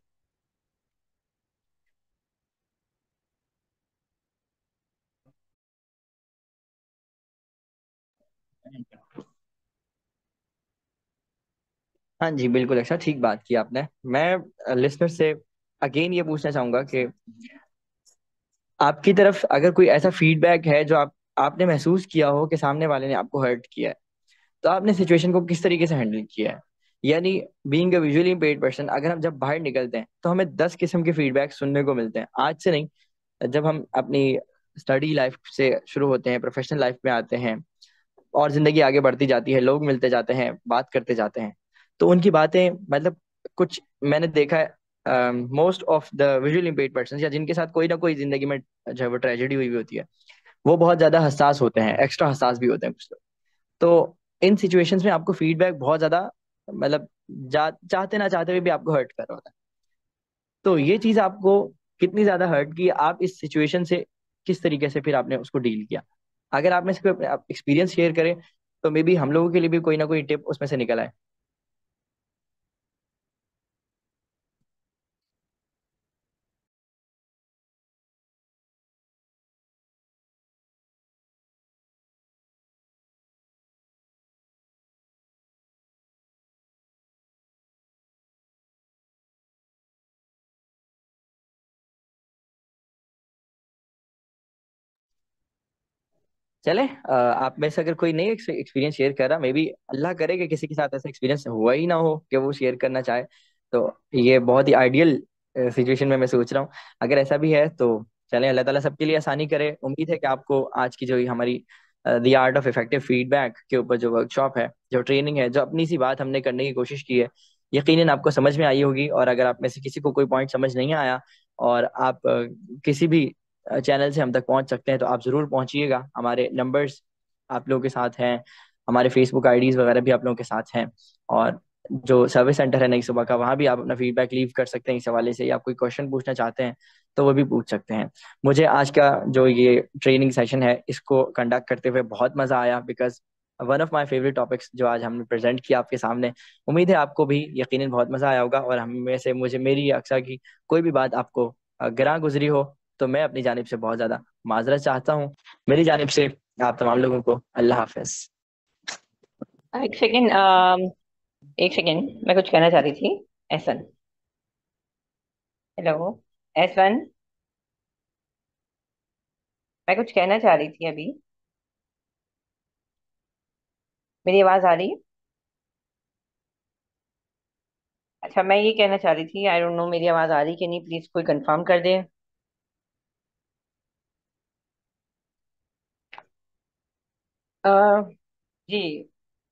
हाँ जी बिल्कुल, अच्छा ठीक बात की आपने। मैं लिसनर से अगेन ये पूछना चाहूंगा कि आपकी तरफ अगर कोई ऐसा फीडबैक है जो आपने महसूस किया हो कि सामने वाले ने आपको हर्ट किया है, तो आपने सिचुएशन को किस तरीके से हैंडल किया है। यानी being a visually impaired person, अगर हम जब बाहर निकलते हैं तो हमें 10 किस्म के फीडबैक सुनने को मिलते हैं, आज से नहीं। जब हम अपनी स्टडी लाइफ से शुरू होते हैं, प्रोफेशनल लाइफ में आते हैं और जिंदगी आगे बढ़ती जाती है, लोग मिलते जाते हैं, बात करते जाते हैं, तो उनकी बातें मतलब कुछ मैंने देखा है most of the visually impaired person या जिनके साथ कोई ना कोई जिंदगी में जो है वो ट्रेजेडी हुई होती है, वो बहुत ज्यादा हसास होते हैं, एक्स्ट्रा हसास भी होते हैं कुछ लोग। तो इन सिचुएशंस में आपको फीडबैक बहुत ज्यादा मतलब चाहते ना चाहते हुए भी आपको हर्ट कर रहा होता है। तो ये चीज आपको कितनी ज्यादा हर्ट की, आप इस सिचुएशन से किस तरीके से फिर आपने उसको डील किया। अगर आप में से कोई एक्सपीरियंस शेयर करें तो मे बी हम लोगों के लिए भी कोई ना कोई टिप उसमें से निकल आए। चले आप में से अगर कोई नहीं एक्सपीरियंस शेयर कर रहा, मे बी अल्लाह करे कि किसी के साथ ऐसा एक्सपीरियंस हुआ ही ना हो कि वो शेयर करना चाहे, तो ये बहुत ही आइडियल सिचुएशन में मैं सोच रहा हूँ। अगर ऐसा भी है तो चलें, अल्लाह ताला सबके लिए आसानी करे। उम्मीद है कि आपको आज की जो ये हमारी the art of effective feedback के ऊपर जो वर्कशॉप है, जो ट्रेनिंग है, जो अपनी सी बात हमने करने की कोशिश की है, यकीनन आपको समझ में आई होगी। और अगर आप में से किसी को कोई पॉइंट समझ नहीं आया और आप किसी भी चैनल से हम तक पहुंच सकते हैं, तो आप जरूर पहुंचिएगा। हमारे नंबर्स आप लोगों के साथ हैं, हमारे फेसबुक आईडीज वगैरह भी आप लोगों के साथ हैं, और जो सर्विस सेंटर है नई सुबह का, वहाँ भी आप अपना फीडबैक लीव कर सकते हैं इस हवाले से, या आप कोई क्वेश्चन पूछना चाहते हैं तो वो भी पूछ सकते हैं। मुझे आज का जो ये ट्रेनिंग सेशन है इसको कंडक्ट करते हुए बहुत मजा आया, because one of my favourite topics जो आज हमने प्रेजेंट किया आपके सामने। उम्मीद है आपको भी यकीनन बहुत मजा आया होगा, और हम में से मुझे मेरी अक्सर की कोई भी बात आपको गिरां गुजरी हो तो मैं अपनी जानिब से बहुत ज्यादा माजरत चाहता हूँ। मेरी जानिब से आप तमाम लोगों को अल्लाह हाफिज। एक सेकेंड, एक सेकेंड, मैं कुछ कहना चाह रही थी। एहसन, हेलो, एहसन। मैं कुछ कहना चाह रही थी अभी। मेरी आवाज आ रही है? अच्छा, मैं ये कहना चाह रही थी, आई डोंट नो मेरी आवाज आ रही कि नहीं, प्लीज कोई कंफर्म कर दे। अ, जी।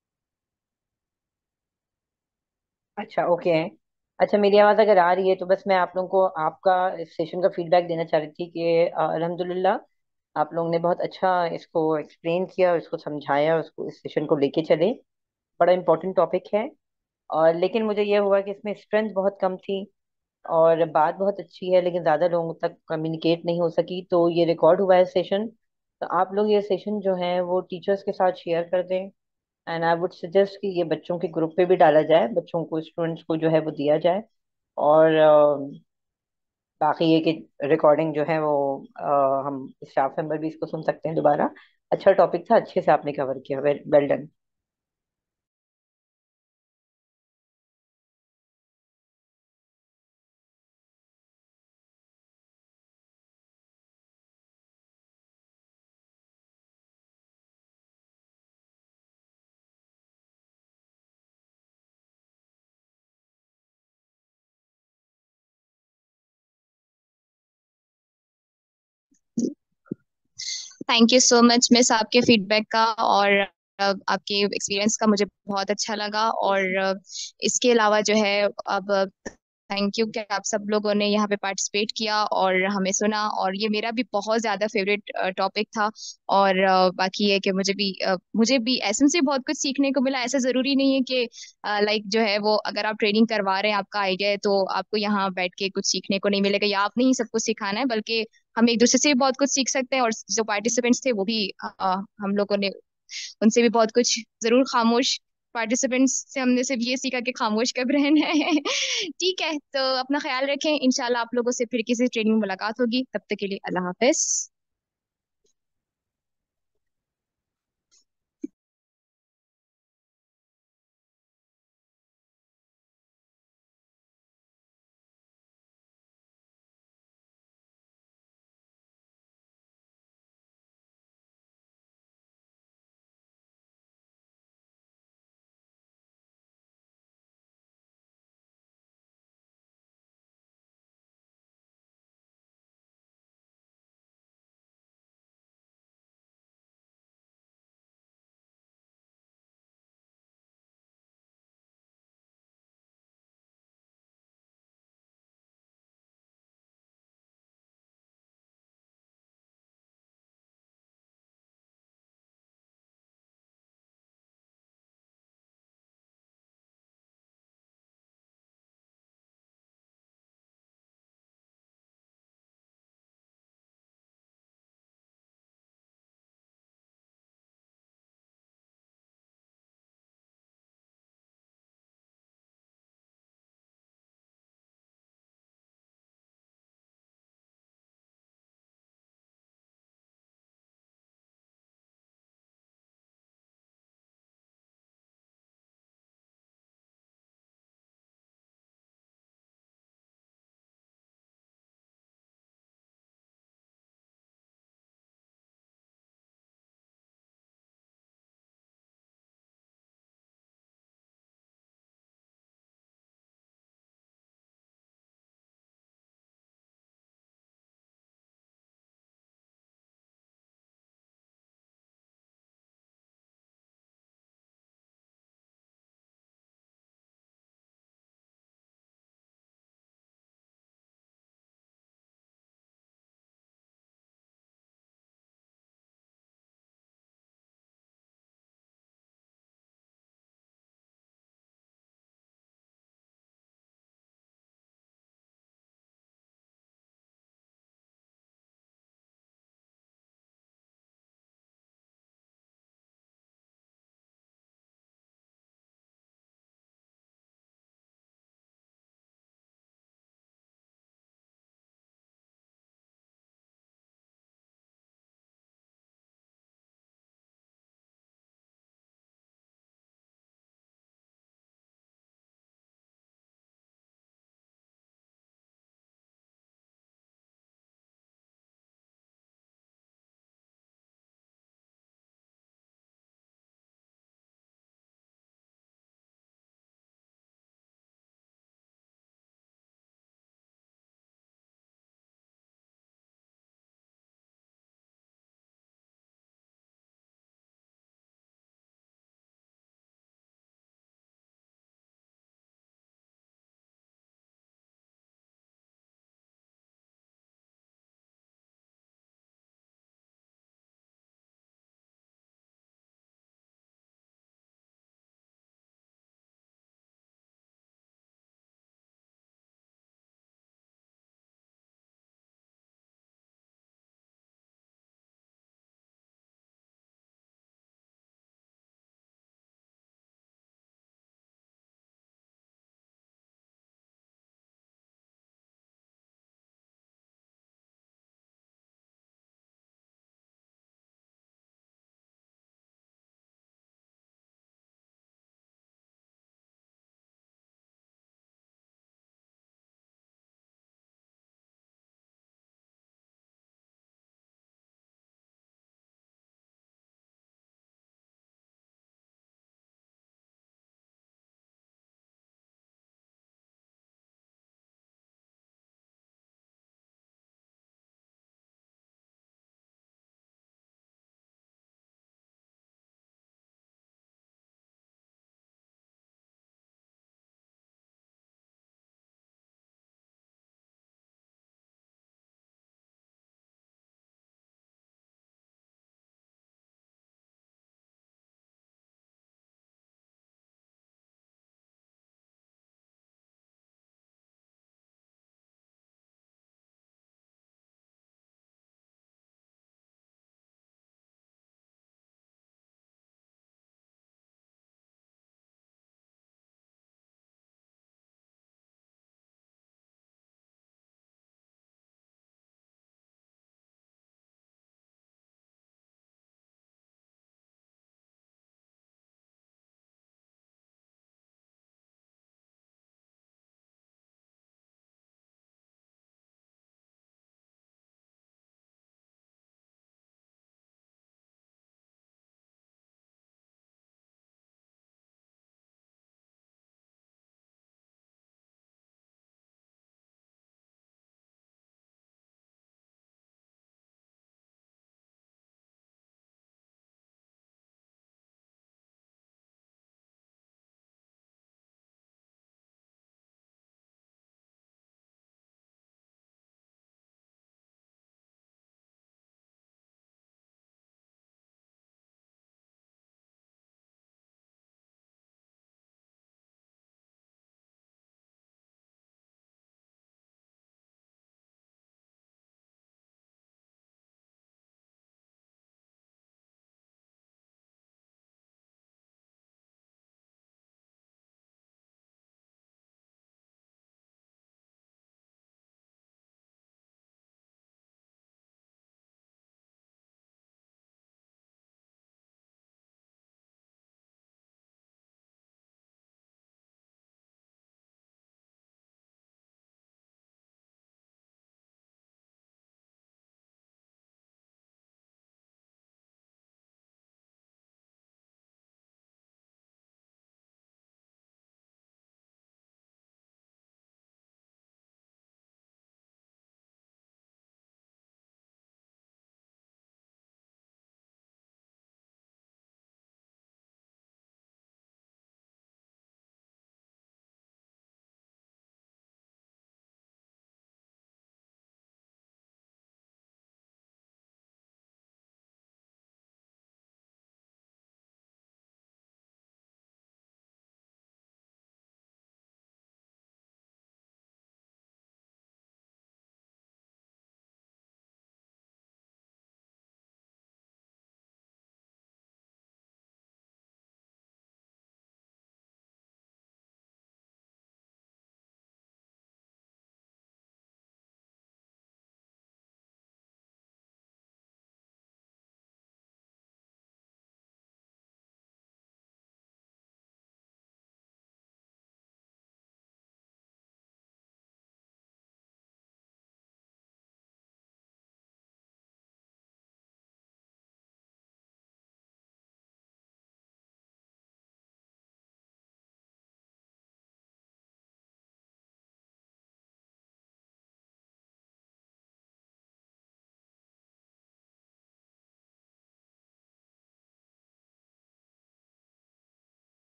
अच्छा, ओके। अच्छा, मेरी आवाज़ अगर आ रही है तो बस मैं आप लोगों को आपका इस सेशन का फीडबैक देना चाह रही थी कि अल्हम्दुलिल्लाह आप लोगों ने बहुत अच्छा इसको एक्सप्लेन किया और इसको समझाया, उसको इस सेशन को लेके चले। बड़ा इंपॉर्टेंट टॉपिक है। और लेकिन मुझे ये हुआ कि इसमें स्ट्रेंथ बहुत कम थी और बात बहुत अच्छी है लेकिन ज़्यादा लोगों तक कम्युनिकेट नहीं हो सकी, तो ये रिकॉर्ड हुआ है सेशन। तो आप लोग ये सेशन जो है वो टीचर्स के साथ शेयर कर दें। एंड आई वुड सजेस्ट कि ये बच्चों के ग्रुप पे भी डाला जाए, बच्चों को, स्टूडेंट्स को जो है वो दिया जाए। और बाकी ये कि रिकॉर्डिंग जो है वो हम स्टाफ मेंबर भी इसको सुन सकते हैं दोबारा। अच्छा टॉपिक था, अच्छे से आपने कवर किया, well well done. Thank you so much miss आपके फीडबैक का, और आपके एक्सपीरियंस का मुझे बहुत अच्छा लगा। और इसके अलावा जो है, अब थैंक यू कि आप सब लोगों ने यहाँ पे पार्टिसिपेट किया और हमें सुना, और ये मेरा भी बहुत ज्यादा फेवरेट टॉपिक था। और बाकी ये कि मुझे भी एसेंस से बहुत कुछ सीखने को मिला। ऐसा जरूरी नहीं है कि लाइक जो है वो, अगर आप ट्रेनिंग करवा रहे हैं, आपका आइडिया है, तो आपको यहाँ बैठ के कुछ सीखने को नहीं मिलेगा, या आपने ही सब कुछ सिखाना है, बल्कि हम एक दूसरे से भी बहुत कुछ सीख सकते हैं। और जो पार्टिसिपेंट्स थे वो भी हम लोगों ने उनसे भी बहुत कुछ, जरूर खामोश पार्टिसिपेंट्स से हमने सिर्फ ये सीखा कि खामोश कब रहना है। ठीक है, तो अपना ख्याल रखें, इंशाल्लाह आप लोगों से फिर किसी ट्रेनिंग में मुलाकात होगी, तब तक के लिए अल्लाह हाफिज।